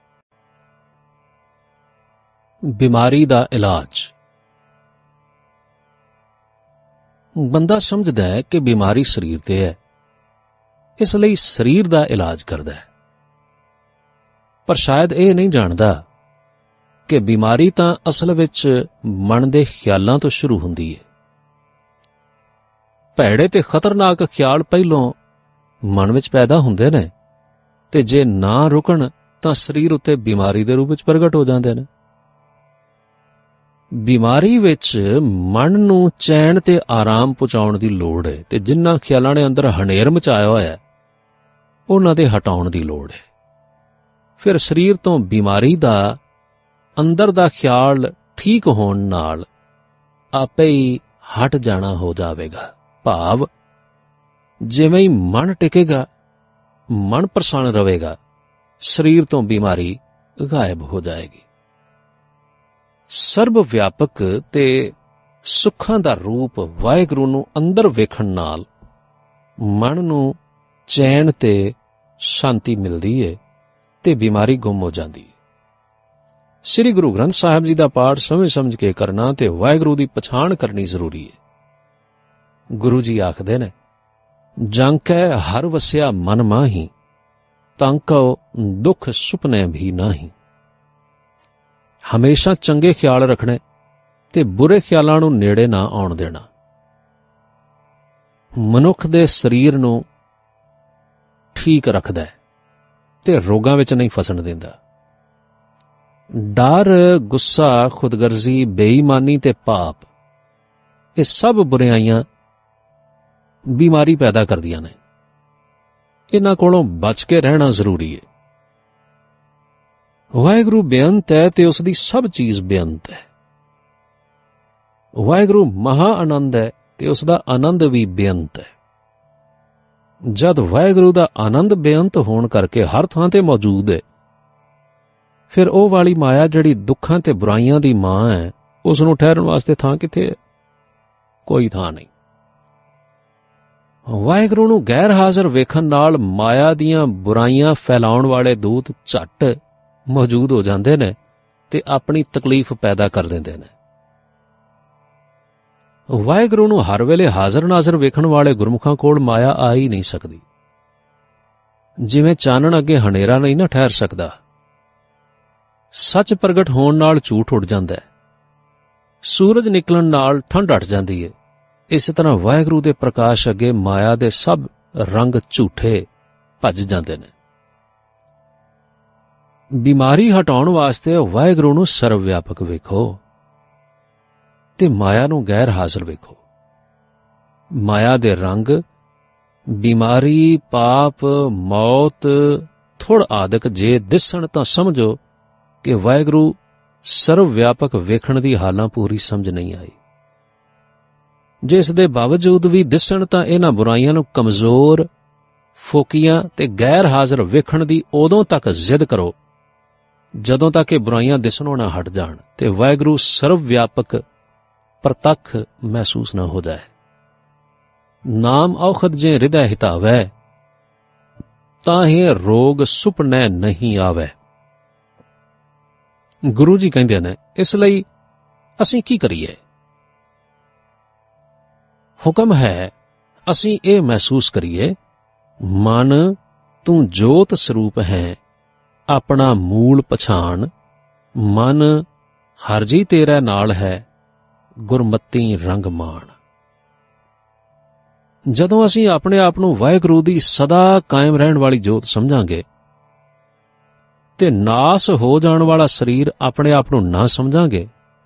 S1: ਬਿਮਾਰੀ ਦਾ ਇਲਾਜ। ਬੰਦਾ ਸਮਝਦਾ ਹੈ ਕਿ ਬਿਮਾਰੀ ਸਰੀਰ ਤੇ ਹੈ, ਇਸ ਲਈ ਸਰੀਰ ਦਾ ਇਲਾਜ ਕਰਦਾ ਹੈ, ਪਰ ਸ਼ਾਇਦ ਇਹ ਨਹੀਂ ਜਾਣਦਾ ਕਿ ਬਿਮਾਰੀ ਤਾਂ ਅਸਲ ਵਿੱਚ ਮਨ ਦੇ ਖਿਆਲਾਂ ਤੋਂ ਸ਼ੁਰੂ ਹੁੰਦੀ ਹੈ। ਭੈੜੇ ਤੇ ਖਤਰਨਾਕ ਖਿਆਲ ਪਹਿਲੋਂ ਮਨ ਵਿੱਚ ਪੈਦਾ ਹੁੰਦੇ ਨੇ ਤੇ ਜੇ ਨਾ ਰੁਕਣ ਤਾਂ ਸਰੀਰ ਉੱਤੇ ਬਿਮਾਰੀ ਦੇ ਰੂਪ ਵਿੱਚ ਪ੍ਰਗਟ ਹੋ ਜਾਂਦੇ ਨੇ। ਬਿਮਾਰੀ ਵਿੱਚ ਮਨ ਨੂੰ ਚੈਨ ਤੇ ਆਰਾਮ ਪਹੁੰਚਾਉਣ ਦੀ ਲੋੜ ਹੈ ਤੇ ਜਿਨ੍ਹਾਂ ਖਿਆਲਾਂ ਨੇ ਅੰਦਰ ਹਨੇਰ ਮਚਾਇਆ ਹੋਇਆ ਹੈ, ਉਹਨਾਂ ਦੇ ਹਟਾਉਣ ਦੀ ਲੋੜ ਹੈ। ਫਿਰ ਸਰੀਰ ਤੋਂ ਬਿਮਾਰੀ ਦਾ ਅੰਦਰ ਦਾ ਖਿਆਲ ਠੀਕ ਹੋਣ ਨਾਲ ਆਪੇ ਹੀ ਹਟ ਜਾਣਾ ਹੋ ਜਾਵੇਗਾ। ਭਾਵ ਜਿਵੇਂ ਹੀ ਮਨ ਟਿਕੇਗਾ, ਮਨ ਪ੍ਰਸੰਨ ਰਹੇਗਾ, ਸਰੀਰ ਤੋਂ ਬਿਮਾਰੀ ਗਾਇਬ ਹੋ ਜਾਏਗੀ। ਸਰਬ ਵਿਆਪਕ ਤੇ ਸੁੱਖਾਂ ਦਾ ਰੂਪ ਵਾਹਿਗੁਰੂ ਨੂੰ ਅੰਦਰ ਵੇਖਣ ਨਾਲ ਮਨ ਨੂੰ ਚੈਨ ਤੇ ਸ਼ਾਂਤੀ ਮਿਲਦੀ ਹੈ ਤੇ ਬਿਮਾਰੀ ਗੁੰਮ ਹੋ ਜਾਂਦੀ ਹੈ। ਸ੍ਰੀ ਗੁਰੂ ਗ੍ਰੰਥ ਸਾਹਿਬ ਜੀ ਦਾ ਪਾਠ ਸਮਝ ਸਮਝ ਕੇ ਕਰਨਾ ਤੇ ਵਾਹਿਗੁਰੂ ਦੀ ਪਛਾਣ ਕਰਨੀ ਜ਼ਰੂਰੀ ਹੈ। ਗੁਰੂ ਜੀ ਆਖਦੇ ਨੇ, ਜਾਂਕੈ ਹਰ ਵਸਿਆ ਮਨ ਮਾਹੀ, ਤਾਂਕੋ ਦੁੱਖ ਸੁਪਨੇ ਵੀ ਨਾਹੀ। ਹਮੇਸ਼ਾ ਚੰਗੇ ਖਿਆਲ ਰੱਖਣੇ ਤੇ ਬੁਰੇ ਖਿਆਲਾਂ ਨੂੰ ਨੇੜੇ ਨਾ ਆਉਣ ਦੇਣਾ। ਮਨੁੱਖ ਦੇ ਸਰੀਰ ਨੂੰ ਠੀਕ ਰੱਖਦਾ ਹੈ ਤੇ ਰੋਗਾਂ ਵਿੱਚ ਨਹੀਂ ਫਸਣ ਦਿੰਦਾ। ਡਰ, ਗੁੱਸਾ, ਖੁਦਗਰਜ਼ੀ, ਬੇਈਮਾਨੀ ਤੇ ਪਾਪ, ਇਹ ਸਭ ਬੁਰਾਈਆਂ ਬਿਮਾਰੀ ਪੈਦਾ ਕਰਦੀਆਂ ਨੇ। ਇਹਨਾਂ ਕੋਲੋਂ ਬਚ ਕੇ ਰਹਿਣਾ ਜ਼ਰੂਰੀ ਹੈ। ਵਾਹਿਗੁਰੂ ਬੇਅੰਤ ਹੈ ਤੇ ਉਸ ਦੀ ਸਭ ਚੀਜ਼ ਬੇਅੰਤ ਹੈ। ਵਾਹਿਗੁਰੂ ਮਹਾ ਆਨੰਦ ਹੈ ਤੇ ਉਸ ਦਾ ਆਨੰਦ ਵੀ ਬੇਅੰਤ ਹੈ। ਜਦ ਵਾਹਿਗੁਰੂ ਦਾ ਆਨੰਦ ਬੇਅੰਤ ਹੋਣ ਕਰਕੇ ਹਰ ਥਾਂ ਤੇ ਮੌਜੂਦ ਹੈ, ਫਿਰ ਉਹ ਵਾਲੀ ਮਾਇਆ ਜਿਹੜੀ ਦੁੱਖਾਂ ਤੇ ਬੁਰਾਈਆਂ ਦੀ ਮਾਂ ਹੈ, ਉਸ ਨੂੰ ਠਹਿਰਨ ਵਾਸਤੇ ਥਾਂ ਕਿੱਥੇ ਹੈ? ਕੋਈ ਥਾਂ ਨਹੀਂ। ਵਾਹਿਗੁਰੂ ਨੂੰ ਗੈਰ ਹਾਜ਼ਰ ਵੇਖਣ ਨਾਲ ਮਾਇਆ ਦੀਆਂ ਬੁਰਾਈਆਂ ਫੈਲਾਉਣ ਵਾਲੇ ਦੂਤ ਝੱਟ ਮੌਜੂਦ ਹੋ ਜਾਂਦੇ ਨੇ ਤੇ ਆਪਣੀ ਤਕਲੀਫ ਪੈਦਾ ਕਰ ਦਿੰਦੇ ਨੇ। ਵਾਹਿਗੁਰੂ ਨੂੰ ਹਰ ਵੇਲੇ ਹਾਜ਼ਰ ਨਾਜ਼ਰ ਵੇਖਣ ਵਾਲੇ ਗੁਰਮੁਖਾਂ ਕੋਲ ਮਾਇਆ ਆ ਹੀ ਨਹੀਂ ਸਕਦੀ। ਜਿਵੇਂ ਚਾਨਣ ਅੱਗੇ ਹਨੇਰਾ ਨਹੀਂ ਨਾ ਠਹਿਰ ਸਕਦਾ, ਸੱਚ ਪ੍ਰਗਟ ਹੋਣ ਨਾਲ ਝੂਠ ਉੱਡ ਜਾਂਦਾ ਹੈ, ਸੂਰਜ ਨਿਕਲਣ ਨਾਲ ਠੰਡ ਹਟ ਜਾਂਦੀ ਹੈ। ਇਸੇ ਤਰ੍ਹਾਂ ਵਾਹਿਗੁਰੂ ਦੇ ਪ੍ਰਕਾਸ਼ ਅੱਗੇ ਮਾਇਆ ਦੇ ਸਭ ਰੰਗ ਝੂਠੇ ਭੱਜ ਜਾਂਦੇ ਨੇ। ਬਿਮਾਰੀ ਹਟਾਉਣ ਵਾਸਤੇ ਵਾਹਿਗੁਰੂ ਨੂੰ ਸਰਵ ਵਿਆਪਕ ਵੇਖੋ ਤੇ ਮਾਇਆ ਨੂੰ ਗੈਰ ਹਾਜ਼ਰ ਵੇਖੋ। ਮਾਇਆ ਦੇ ਰੰਗ, ਬਿਮਾਰੀ, ਪਾਪ, ਮੌਤ, ਥੁੜ ਆਦਿਕ ਜੇ ਦਿਸਣ ਤਾਂ ਸਮਝੋ ਕਿ ਵਾਹਿਗੁਰੂ ਸਰਵ ਵਿਆਪਕ ਵੇਖਣ ਦੀ ਹਾਲਾਂ ਪੂਰੀ ਸਮਝ ਨਹੀਂ ਆਈ। ਜੇ ਇਸ ਦੇ ਬਾਵਜੂਦ ਵੀ ਦਿਸਣ ਤਾਂ ਇਹਨਾਂ ਬੁਰਾਈਆਂ ਨੂੰ ਕਮਜ਼ੋਰ, ਫੋਕੀਆਂ ਤੇ ਗੈਰ ਹਾਜ਼ਰ ਵੇਖਣ ਦੀ ਉਦੋਂ ਤੱਕ ਜ਼ਿੱਦ ਕਰੋ ਜਦੋਂ ਤੱਕ ਇਹ ਬੁਰਾਈਆਂ ਦਿਸਣੋਂ ਨਾ ਹਟ ਜਾਣ ਤੇ ਵਾਹਿਗੁਰੂ ਸਰਵ ਵਿਆਪਕ ਪ੍ਰਤੱਖ ਮਹਿਸੂਸ ਨਾ ਹੋ ਜਾਏ। ਨਾਮ ਔਖਦ ਜੇ ਹਿਰਦੈ ਹਿਤਾਵੈ, ਤਾਹੇ ਰੋਗ ਸੁਪਨੈ ਨਹੀਂ ਆਵੈ। ਗੁਰੂ ਜੀ ਕਹਿੰਦੇ ਨੇ, ਇਸ ਲਈ ਅਸੀਂ ਕੀ ਕਰੀਏ? ਹੁਕਮ ਹੈ ਅਸੀਂ ਇਹ ਮਹਿਸੂਸ ਕਰੀਏ, ਮਨ ਤੂੰ ਜੋਤ ਸਰੂਪ ਹੈ, ਆਪਣਾ ਮੂਲ ਪਛਾਣ। ਮਨ ਹਰ ਜੀ ਤੇਰੇ ਨਾਲ ਹੈ, ਗੁਰਮਤੀ ਰੰਗ ਮਾਣ। ਜਦੋਂ ਅਸੀਂ ਆਪਣੇ ਆਪ ਨੂੰ ਵਾਹਿਗੁਰੂ ਦੀ ਸਦਾ ਕਾਇਮ ਰਹਿਣ ਵਾਲੀ ਜੋਤ ਸਮਝਾਂਗੇ ਤੇ ਨਾਸ ਹੋ ਜਾਣ ਵਾਲਾ ਸਰੀਰ ਆਪਣੇ ਆਪ ਨੂੰ ਨਾ ਸਮਝਾਂਗੇ,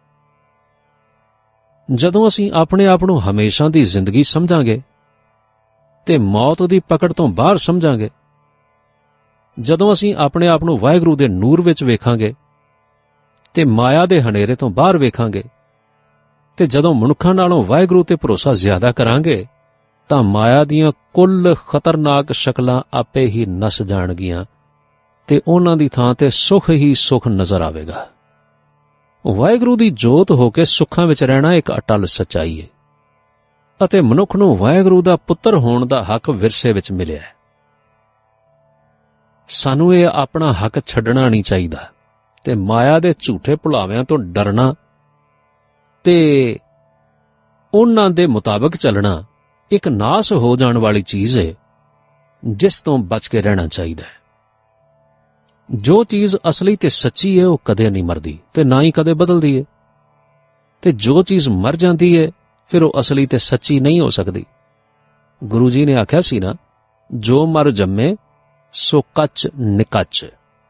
S1: ਜਦੋਂ ਅਸੀਂ ਆਪਣੇ ਆਪ ਨੂੰ ਹਮੇਸ਼ਾ ਦੀ ਜ਼ਿੰਦਗੀ ਸਮਝਾਂਗੇ ਤੇ ਮੌਤ ਦੀ ਪਕੜ ਤੋਂ ਬਾਹਰ ਸਮਝਾਂਗੇ, ਜਦੋਂ ਅਸੀਂ ਆਪਣੇ ਆਪ ਨੂੰ ਵਾਹਿਗੁਰੂ ਦੇ ਨੂਰ ਵਿੱਚ ਵੇਖਾਂਗੇ ਤੇ ਮਾਇਆ ਦੇ ਹਨੇਰੇ ਤੋਂ ਬਾਹਰ ਵੇਖਾਂਗੇ, ਤੇ ਜਦੋਂ ਮਨੁੱਖਾਂ ਨਾਲੋਂ ਵਾਹਿਗੁਰੂ ਤੇ ਭਰੋਸਾ ਜ਼ਿਆਦਾ ਕਰਾਂਗੇ ਤਾਂ ਮਾਇਆ ਦੀਆਂ ਕੁੱਲ ਖਤਰਨਾਕ ਸ਼ਕਲਾਂ ਆਪੇ ਹੀ ਨਸ ਜਾਣਗੀਆਂ ਤੇ ਉਹਨਾਂ ਦੀ ਥਾਂ ਤੇ ਸੁੱਖ ਹੀ ਸੁੱਖ ਨਜ਼ਰ ਆਵੇਗਾ। ਵਾਹਿਗੁਰੂ ਦੀ ਜੋਤ ਹੋ ਕੇ ਸੁੱਖਾਂ ਵਿੱਚ ਰਹਿਣਾ ਇੱਕ ਅਟੱਲ ਸੱਚਾਈ ਹੈ ਅਤੇ ਮਨੁੱਖ ਨੂੰ ਵਾਹਿਗੁਰੂ ਦਾ ਪੁੱਤਰ ਹੋਣ ਦਾ ਹੱਕ ਵਿਰਸੇ ਵਿੱਚ ਮਿਲਿਆ ਹੈ। ਸਾਨੂੰ ਇਹ ਆਪਣਾ ਹੱਕ ਛੱਡਣਾ ਨਹੀਂ ਚਾਹੀਦਾ ਤੇ ਮਾਇਆ ਦੇ ਝੂਠੇ ਭੁਲਾਵਿਆਂ ਤੋਂ ਡਰਨਾ ਤੇ ਉਹਨਾਂ ਦੇ ਮੁਤਾਬਕ ਚੱਲਣਾ ਇੱਕ ਨਾਸ ਹੋ ਜਾਣ ਵਾਲੀ ਚੀਜ਼ ਹੈ, ਜਿਸ ਤੋਂ ਬਚ ਕੇ ਰਹਿਣਾ ਚਾਹੀਦਾ ਹੈ। ਜੋ ਚੀਜ਼ ਅਸਲੀ ਤੇ ਸੱਚੀ ਹੈ ਉਹ ਕਦੇ ਨਹੀਂ ਮਰਦੀ ਤੇ ਨਾ ਹੀ ਕਦੇ ਬਦਲਦੀ ਹੈ, ਤੇ ਜੋ ਚੀਜ਼ ਮਰ ਜਾਂਦੀ ਹੈ ਫਿਰ ਉਹ ਅਸਲੀ ਤੇ ਸੱਚੀ ਨਹੀਂ ਹੋ ਸਕਦੀ। ਗੁਰੂ ਜੀ ਨੇ ਆਖਿਆ ਸੀ ਨਾ, ਜੋ ਮਰ ਜੰਮੇ ਸੋ ਕੱਚ ਨਿਕੱਚ।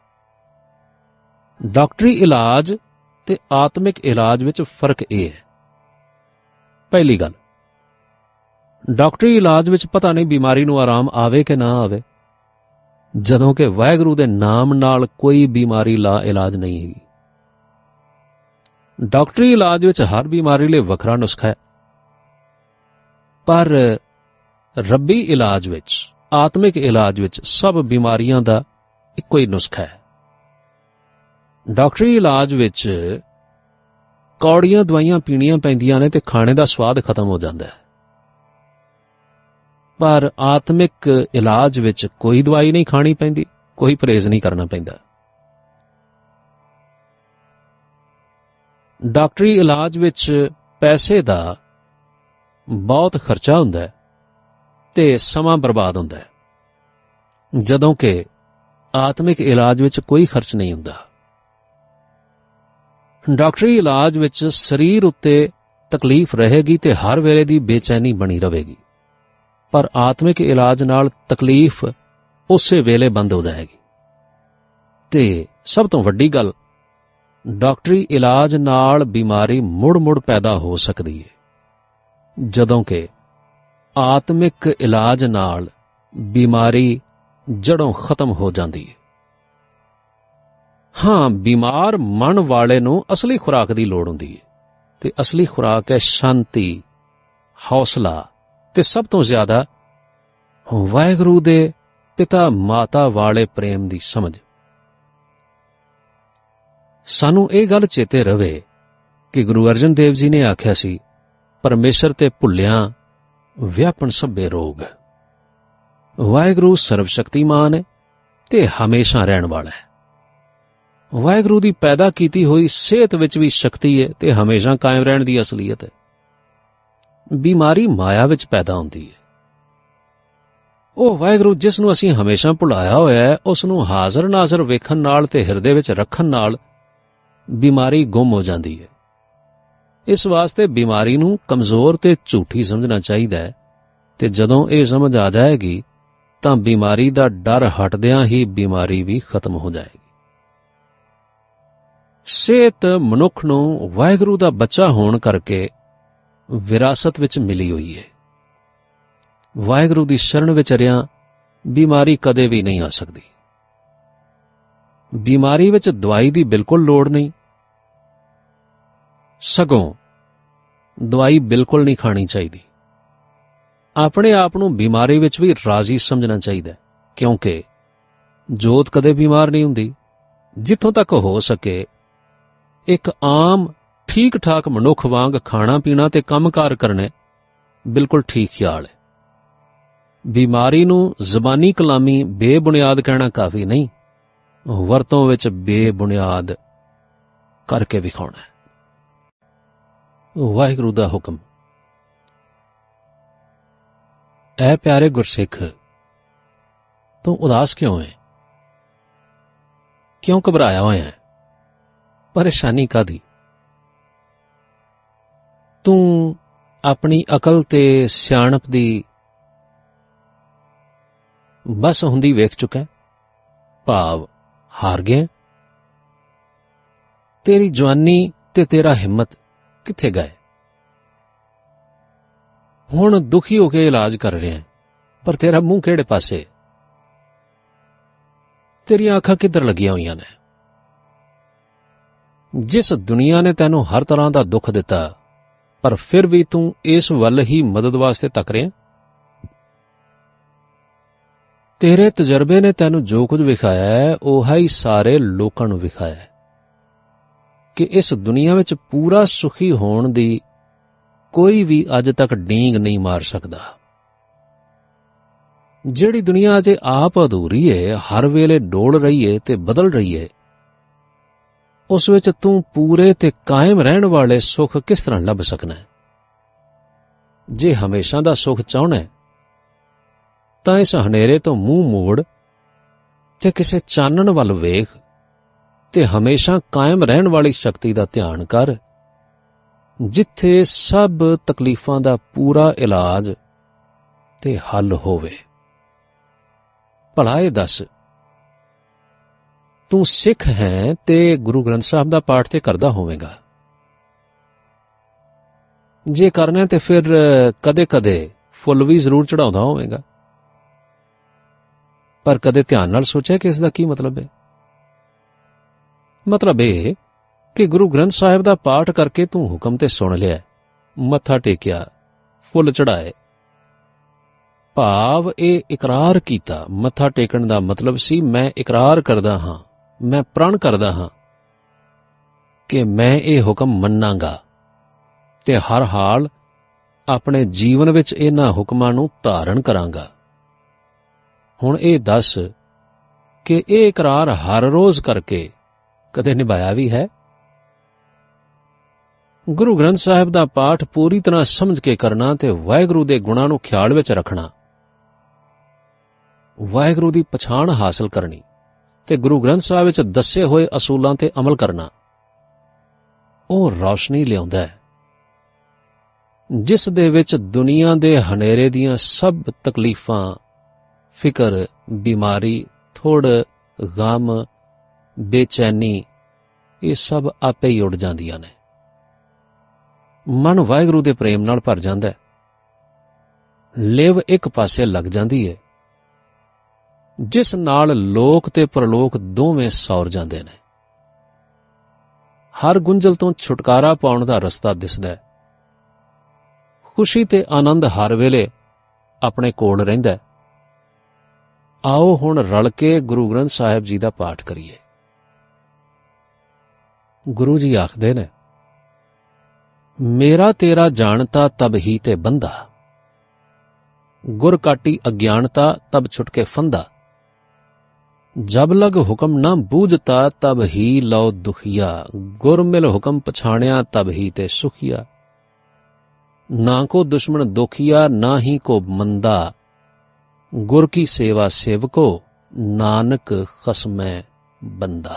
S1: ਡਾਕਟਰੀ ਇਲਾਜ ਤੇ ਆਤਮਿਕ ਇਲਾਜ ਵਿੱਚ ਫਰਕ ਇਹ ਹੈ। ਪਹਿਲੀ ਗੱਲ, ਡਾਕਟਰੀ ਇਲਾਜ ਵਿੱਚ ਪਤਾ ਨਹੀਂ ਬਿਮਾਰੀ ਨੂੰ ਆਰਾਮ ਆਵੇ ਕਿ ਨਾ ਆਵੇ, ਜਦੋਂ ਕਿ ਵਾਹਿਗੁਰੂ ਦੇ ਨਾਮ ਨਾਲ ਕੋਈ ਬਿਮਾਰੀ ਲਾ ਇਲਾਜ ਨਹੀਂ ਹੈਗੀ। ਡਾਕਟਰੀ ਇਲਾਜ ਵਿੱਚ ਹਰ ਬਿਮਾਰੀ ਲਈ ਵੱਖਰਾ ਨੁਸਖਾ ਹੈ, ਪਰ ਰੱਬੀ ਇਲਾਜ ਵਿੱਚ, ਆਤਮਿਕ ਇਲਾਜ ਵਿੱਚ ਸਭ ਬਿਮਾਰੀਆਂ ਦਾ ਇੱਕੋ ਹੀ ਨੁਸਖਾ ਹੈ। ਡਾਕਟਰੀ ਇਲਾਜ ਵਿੱਚ ਕੌੜੀਆਂ ਦਵਾਈਆਂ ਪੀਣੀਆਂ ਪੈਂਦੀਆਂ ਨੇ ਤੇ ਖਾਣੇ ਦਾ ਸਵਾਦ ਖਤਮ ਹੋ ਜਾਂਦਾ ਹੈ, ਪਰ ਆਤਮਿਕ ਇਲਾਜ ਵਿੱਚ ਕੋਈ ਦਵਾਈ ਨਹੀਂ ਖਾਣੀ ਪੈਂਦੀ, ਕੋਈ ਪਰਹੇਜ਼ ਨਹੀਂ ਕਰਨਾ ਪੈਂਦਾ। ਡਾਕਟਰੀ ਇਲਾਜ ਵਿੱਚ ਪੈਸੇ ਦਾ ਬਹੁਤ ਖਰਚਾ ਹੁੰਦਾ ਹੈ ਤੇ ਸਮਾਂ ਬਰਬਾਦ ਹੁੰਦਾ ਹੈ, ਜਦੋਂ ਕਿ ਆਤਮਿਕ ਇਲਾਜ ਵਿੱਚ ਕੋਈ ਖਰਚ ਨਹੀਂ ਹੁੰਦਾ। ਡਾਕਟਰੀ ਇਲਾਜ ਵਿੱਚ ਸਰੀਰ ਉੱਤੇ ਤਕਲੀਫ ਰਹੇਗੀ ਤੇ ਹਰ ਵੇਲੇ ਦੀ ਬੇਚੈਨੀ ਬਣੀ ਰਹੇਗੀ, ਪਰ ਆਤਮਿਕ ਇਲਾਜ ਨਾਲ ਤਕਲੀਫ ਉਸੇ ਵੇਲੇ ਬੰਦ ਹੋ ਜਾਏਗੀ। ਤੇ ਸਭ ਤੋਂ ਵੱਡੀ ਗੱਲ, ਡਾਕਟਰੀ ਇਲਾਜ ਨਾਲ ਬਿਮਾਰੀ ਮੁੜ-ਮੁੜ ਪੈਦਾ ਹੋ ਸਕਦੀ ਹੈ, ਜਦੋਂ ਕਿ ਆਤਮਿਕ ਇਲਾਜ ਨਾਲ ਬਿਮਾਰੀ ਜੜੋਂ ਖਤਮ ਹੋ ਜਾਂਦੀ ਹੈ। ਹਾਂ, ਬਿਮਾਰ ਮਨ ਵਾਲੇ ਨੂੰ ਅਸਲੀ ਖੁਰਾਕ ਦੀ ਲੋੜ ਹੁੰਦੀ ਹੈ, ਤੇ ਅਸਲੀ ਖੁਰਾਕ ਹੈ ਸ਼ਾਂਤੀ, ਹੌਸਲਾ ਤੇ ਸਭ ਤੋਂ ਜ਼ਿਆਦਾ ਵਾਹਿਗੁਰੂ ਦੇ ਪਿਤਾ ਮਾਤਾ ਵਾਲੇ ਪ੍ਰੇਮ ਦੀ ਸਮਝ। ਸਾਨੂੰ ਇਹ ਗੱਲ ਚੇਤੇ ਰਵੇ ਕਿ ਗੁਰੂ ਅਰਜਨ ਦੇਵ ਜੀ ਨੇ ਆਖਿਆ ਸੀ, ਪਰਮੇਸ਼ਰ ਤੇ ਭੁੱਲਿਆਂ ਵਿਆਪਣ ਸਭੇ ਰੋਗ। ਵਾਹਿਗੁਰੂ ਸਰਵ ਸ਼ਕਤੀਮਾਨ ਹੈ ਤੇ ਹਮੇਸ਼ਾ ਰਹਿਣ ਵਾਲਾ ਹੈ। ਵਾਹਿਗੁਰੂ ਦੀ ਪੈਦਾ ਕੀਤੀ ਹੋਈ ਸਿਹਤ ਵਿੱਚ ਵੀ ਸ਼ਕਤੀ ਹੈ ਤੇ ਹਮੇਸ਼ਾ ਕਾਇਮ ਰਹਿਣ ਦੀ ਅਸਲੀਅਤ ਹੈ। ਬਿਮਾਰੀ ਮਾਇਆ ਵਿੱਚ ਪੈਦਾ ਹੁੰਦੀ ਹੈ। ਉਹ ਵਾਹਿਗੁਰੂ ਜਿਸ ਨੂੰ ਅਸੀਂ ਹਮੇਸ਼ਾ ਭੁਲਾਇਆ ਹੋਇਆ ਹੈ, ਉਸ ਨੂੰ ਹਾਜ਼ਰ ਨਾਜ਼ਰ ਵੇਖਣ ਨਾਲ ਤੇ ਹਿਰਦੇ ਵਿੱਚ ਰੱਖਣ ਨਾਲ ਬਿਮਾਰੀ ਗੁੰਮ ਹੋ ਜਾਂਦੀ ਹੈ। ਇਸ ਵਾਸਤੇ ਬਿਮਾਰੀ ਨੂੰ ਕਮਜ਼ੋਰ ਤੇ ਝੂਠੀ ਸਮਝਣਾ ਚਾਹੀਦਾ ਹੈ, ਤੇ ਜਦੋਂ ਇਹ ਸਮਝ ਆ ਜਾਏਗੀ ਤਾਂ ਬਿਮਾਰੀ ਦਾ ਡਰ ਹਟਦਿਆਂ ਹੀ ਬਿਮਾਰੀ ਵੀ ਖਤਮ ਹੋ ਜਾਏਗੀ। ਸਿਹਤ ਮਨੁੱਖ ਨੂੰ ਵਾਹਿਗੁਰੂ ਦਾ ਬੱਚਾ ਹੋਣ ਕਰਕੇ ਵਿਰਾਸਤ ਵਿੱਚ ਮਿਲੀ ਹੋਈ ਹੈ। ਵਾਹਿਗੁਰੂ ਦੀ ਸ਼ਰਨ ਵਿੱਚ ਰਿਆਂ ਬਿਮਾਰੀ ਕਦੇ ਵੀ ਨਹੀਂ ਆ ਸਕਦੀ। ਬਿਮਾਰੀ ਵਿੱਚ ਦਵਾਈ ਦੀ ਬਿਲਕੁਲ ਲੋੜ ਨਹੀਂ, ਸਗੋਂ ਦਵਾਈ ਬਿਲਕੁਲ ਨਹੀਂ ਖਾਣੀ ਚਾਹੀਦੀ। ਆਪਣੇ ਆਪ ਨੂੰ ਬਿਮਾਰੀ ਵਿੱਚ ਵੀ ਰਾਜ਼ੀ ਸਮਝਣਾ ਚਾਹੀਦਾ, ਕਿਉਂਕਿ ਜੋਤ ਕਦੇ ਬਿਮਾਰ ਨਹੀਂ ਹੁੰਦੀ। ਜਿੱਥੋਂ ਤੱਕ ਹੋ ਸਕੇ ਇੱਕ ਆਮ ਠੀਕ ਠਾਕ ਮਨੁੱਖ ਵਾਂਗ ਖਾਣਾ ਪੀਣਾ ਤੇ ਕੰਮਕਾਰ ਕਰਨੇ ਬਿਲਕੁਲ ਠੀਕ ਖਿਆਲ ਹੈ। ਬਿਮਾਰੀ ਨੂੰ ਜ਼ਬਾਨੀ ਕਲਾਮੀ ਬੇਬੁਨਿਆਦ ਕਹਿਣਾ ਕਾਫੀ ਨਹੀਂ, ਵਰਤੋਂ ਵਿੱਚ ਬੇਬੁਨਿਆਦ ਕਰਕੇ ਵਿਖਾਉਣਾ ਹੈ। ਵਾਹਿਗੁਰੂ ਦਾ ਹੁਕਮ। ਐ ਪਿਆਰੇ ਗੁਰਸਿੱਖ, ਤੂੰ ਉਦਾਸ ਕਿਉਂ ਹੈ? ਕਿਉਂ ਘਬਰਾਇਆ ਹੋਇਆ ਹੈ? ਪਰੇਸ਼ਾਨੀ ਕਾਹਦੀ? ਤੂੰ ਆਪਣੀ ਅਕਲ ਤੇ ਸਿਆਣਪ ਦੀ ਬਸ ਹੁੰਦੀ ਵੇਖ ਚੁੱਕਾ, ਭਾਵ ਹਾਰ ਗਿਆ। ਤੇਰੀ ਜਵਾਨੀ ਤੇ ਤੇਰਾ ਹਿੰਮਤ ਕਿੱਥੇ ਗਏ? ਹੁਣ ਦੁਖੀ ਹੋ ਕੇ ਇਲਾਜ ਕਰ ਰਿਹਾ, ਪਰ ਤੇਰਾ ਮੂੰਹ ਕਿਹੜੇ ਪਾਸੇ? ਤੇਰੀਆਂ ਅੱਖਾਂ ਕਿੱਧਰ ਲੱਗੀਆਂ ਹੋਈਆਂ ਨੇ? ਜਿਸ ਦੁਨੀਆ ਨੇ ਤੈਨੂੰ ਹਰ ਤਰ੍ਹਾਂ ਦਾ ਦੁੱਖ ਦਿੱਤਾ, ਪਰ ਫਿਰ ਵੀ ਤੂੰ ਇਸ ਵੱਲ ਹੀ ਮਦਦ ਵਾਸਤੇ ਤੱਕ ਰਿਹਾ। ਤੇਰੇ ਤਜਰਬੇ ਨੇ ਤੈਨੂੰ ਜੋ ਕੁਝ ਵਿਖਾਇਆ ਹੈ, ਉਹ ਹੀ ਸਾਰੇ ਲੋਕਾਂ ਨੂੰ ਵਿਖਾਇਆ ਹੈ ਕਿ ਇਸ ਦੁਨੀਆ ਵਿੱਚ ਪੂਰਾ ਸੁਖੀ ਹੋਣ ਦੀ ਕੋਈ ਵੀ ਅੱਜ ਤੱਕ ਡੀਂਗ ਨਹੀਂ ਮਾਰ ਸਕਦਾ। ਜਿਹੜੀ ਦੁਨੀਆ ਅਜੇ ਆਪ ਅਧੂਰੀ ਹੈ, ਹਰ ਵੇਲੇ ਡੋਲ ਰਹੀ ਹੈ ਤੇ ਬਦਲ ਰਹੀ ਹੈ, ਉਸ ਵਿੱਚ ਤੂੰ ਪੂਰੇ ਤੇ ਕਾਇਮ ਰਹਿਣ ਵਾਲੇ ਸੁੱਖ ਕਿਸ ਤਰ੍ਹਾਂ ਲੱਭ ਸਕਣਾ ਹੈ? ਜੇ ਹਮੇਸ਼ਾ ਦਾ ਸੁੱਖ ਚਾਹੁਣਾ ਹੈ ਤਾਂ ਇਸ ਹਨੇਰੇ ਤੋਂ ਮੂੰਹ ਮੋੜ ਤੇ ਕਿਸੇ ਚਾਨਣ ਵੱਲ ਵੇਖ ਤੇ ਹਮੇਸ਼ਾ ਕਾਇਮ ਰਹਿਣ ਵਾਲੀ ਸ਼ਕਤੀ ਦਾ ਧਿਆਨ ਕਰ, ਜਿੱਥੇ ਸਭ ਤਕਲੀਫਾਂ ਦਾ ਪੂਰਾ ਇਲਾਜ ਤੇ ਹੱਲ ਹੋਵੇ। ਭਲਾ ਇਹ ਦੱਸ, ਤੂੰ ਸਿੱਖ ਹੈ ਤੇ ਗੁਰੂ ਗ੍ਰੰਥ ਸਾਹਿਬ ਦਾ ਪਾਠ ਤੇ ਕਰਦਾ ਹੋਵੇਗਾ। ਜੇ ਕਰਨਾ ਤੇ ਫਿਰ ਕਦੇ-ਕਦੇ ਫੁੱਲ ਵੀ ਜ਼ਰੂਰ ਚੜਾਉਂਦਾ ਹੋਵੇਗਾ, ਪਰ ਕਦੇ ਧਿਆਨ ਨਾਲ ਸੋਚਿਆ ਕਿ ਇਸ ਦਾ ਕੀ ਮਤਲਬ ਹੈ? ਮਤਲਬ ਇਹ ਕਿ ਗੁਰੂ ਗ੍ਰੰਥ ਸਾਹਿਬ ਦਾ ਪਾਠ ਕਰਕੇ ਤੂੰ ਹੁਕਮ ਤੇ ਸੁਣ ਲਿਆ, ਮੱਥਾ ਟੇਕਿਆ, ਫੁੱਲ ਚੜਾਏ, ਭਾਵ ਇਹ ਇਕਰਾਰ ਕੀਤਾ। ਮੱਥਾ ਟੇਕਣ ਦਾ ਮਤਲਬ ਸੀ ਮੈਂ ਇਕਰਾਰ ਕਰਦਾ ਹਾਂ, ਮੈਂ ਪ੍ਰਣ ਕਰਦਾ ਹਾਂ ਕਿ ਮੈਂ ਇਹ ਹੁਕਮ ਮੰਨਾਂਗਾ ਤੇ ਹਰ ਹਾਲ ਆਪਣੇ ਜੀਵਨ ਵਿੱਚ ਇਹਨਾਂ ਹੁਕਮਾਂ ਨੂੰ ਧਾਰਨ ਕਰਾਂਗਾ। ਹੁਣ ਇਹ ਦੱਸ ਕਿ ਇਹ ਇਕਰਾਰ ਹਰ ਰੋਜ਼ ਕਰਕੇ ਕਦੇ ਨਿਭਾਇਆ ਵੀ ਹੈ? ਗੁਰੂ ਗ੍ਰੰਥ ਸਾਹਿਬ ਦਾ ਪਾਠ ਪੂਰੀ ਤਰ੍ਹਾਂ ਸਮਝ ਕੇ ਕਰਨਾ ਤੇ ਵਾਹਿਗੁਰੂ ਦੇ ਗੁਣਾਂ ਨੂੰ ਖਿਆਲ ਵਿੱਚ ਰੱਖਣਾ, ਵਾਹਿਗੁਰੂ ਦੀ ਪਛਾਣ ਹਾਸਲ ਕਰਨੀ ਤੇ ਗੁਰੂ ਗ੍ਰੰਥ ਸਾਹਿਬ ਵਿੱਚ ਦੱਸੇ ਹੋਏ ਅਸੂਲਾਂ ਤੇ ਅਮਲ ਕਰਨਾ, ਉਹ ਰੌਸ਼ਨੀ ਲਿਆਉਂਦਾ ਹੈ ਜਿਸ ਦੇ ਵਿੱਚ ਦੁਨੀਆ ਦੇ ਹਨੇਰੇ ਦੀਆਂ ਸਭ ਤਕਲੀਫਾਂ, ਫਿਕਰ, ਬਿਮਾਰੀ, ਥੁੜ, ਗਮ, ਬੇਚੈਨੀ, ਇਹ ਸਭ ਆਪੇ ਹੀ ਉੱਡ ਜਾਂਦੀਆਂ ਨੇ। ਮਨ ਵਾਹਿਗੁਰੂ ਦੇ ਪ੍ਰੇਮ ਨਾਲ ਭਰ ਜਾਂਦਾ ਹੈ। ਲਿਵ ਇੱਕ ਪਾਸੇ ਲੱਗ ਜਾਂਦੀ ਹੈ ਜਿਸ ਨਾਲ ਲੋਕ ਤੇ ਪਰਲੋਕ ਦੋਵੇਂ ਸੌਰ ਜਾਂਦੇ ਨੇ। ਹਰ ਗੁੰਝਲ ਤੋਂ ਛੁਟਕਾਰਾ ਪਾਉਣ ਦਾ ਰਸਤਾ ਦਿਸਦਾ ਹੈ। ਖੁਸ਼ੀ ਤੇ ਆਨੰਦ ਹਰ ਵੇਲੇ ਆਪਣੇ ਕੋਲ ਰਹਿੰਦਾ ਹੈ। ਆਓ ਹੁਣ ਰਲ ਕੇ ਗੁਰੂ ਗ੍ਰੰਥ ਸਾਹਿਬ ਜੀ ਦਾ ਪਾਠ ਕਰੀਏ। ਗੁਰੂ ਜੀ ਆਖਦੇ ਨੇ, ਮੇਰਾ ਤੇਰਾ ਜਾਣਤਾ ਤਬ ਹੀ ਤੇ ਬੰਦਾ, ਗੁਰ ਕਾਟੀ ਅਗਿਆਨਤਾ ਤਬ ਛੁਟਕੇ ਫੰਦਾ, ਜਬ ਲਗ ਹੁਕਮ ਨਾ ਬੂਝਤਾ ਤਬ ਹੀ ਲਓ ਦੁਖੀਆ, ਗੁਰ ਮਿਲ ਹੁਕਮ ਪਛਾਣਿਆ ਤਬ ਹੀ ਤੇ ਸੁਖੀਆ, ਨਾ ਕੋ ਦੁਸ਼ਮਣ ਦੋਖੀਆ ਨਾ ਹੀ ਕੋ ਮੰਦਾ, ਗੁਰ ਕੀ ਸੇਵਾ ਸੇਵਕੋ ਨਾਨਕ ਖਸਮੈ ਬੰਦਾ।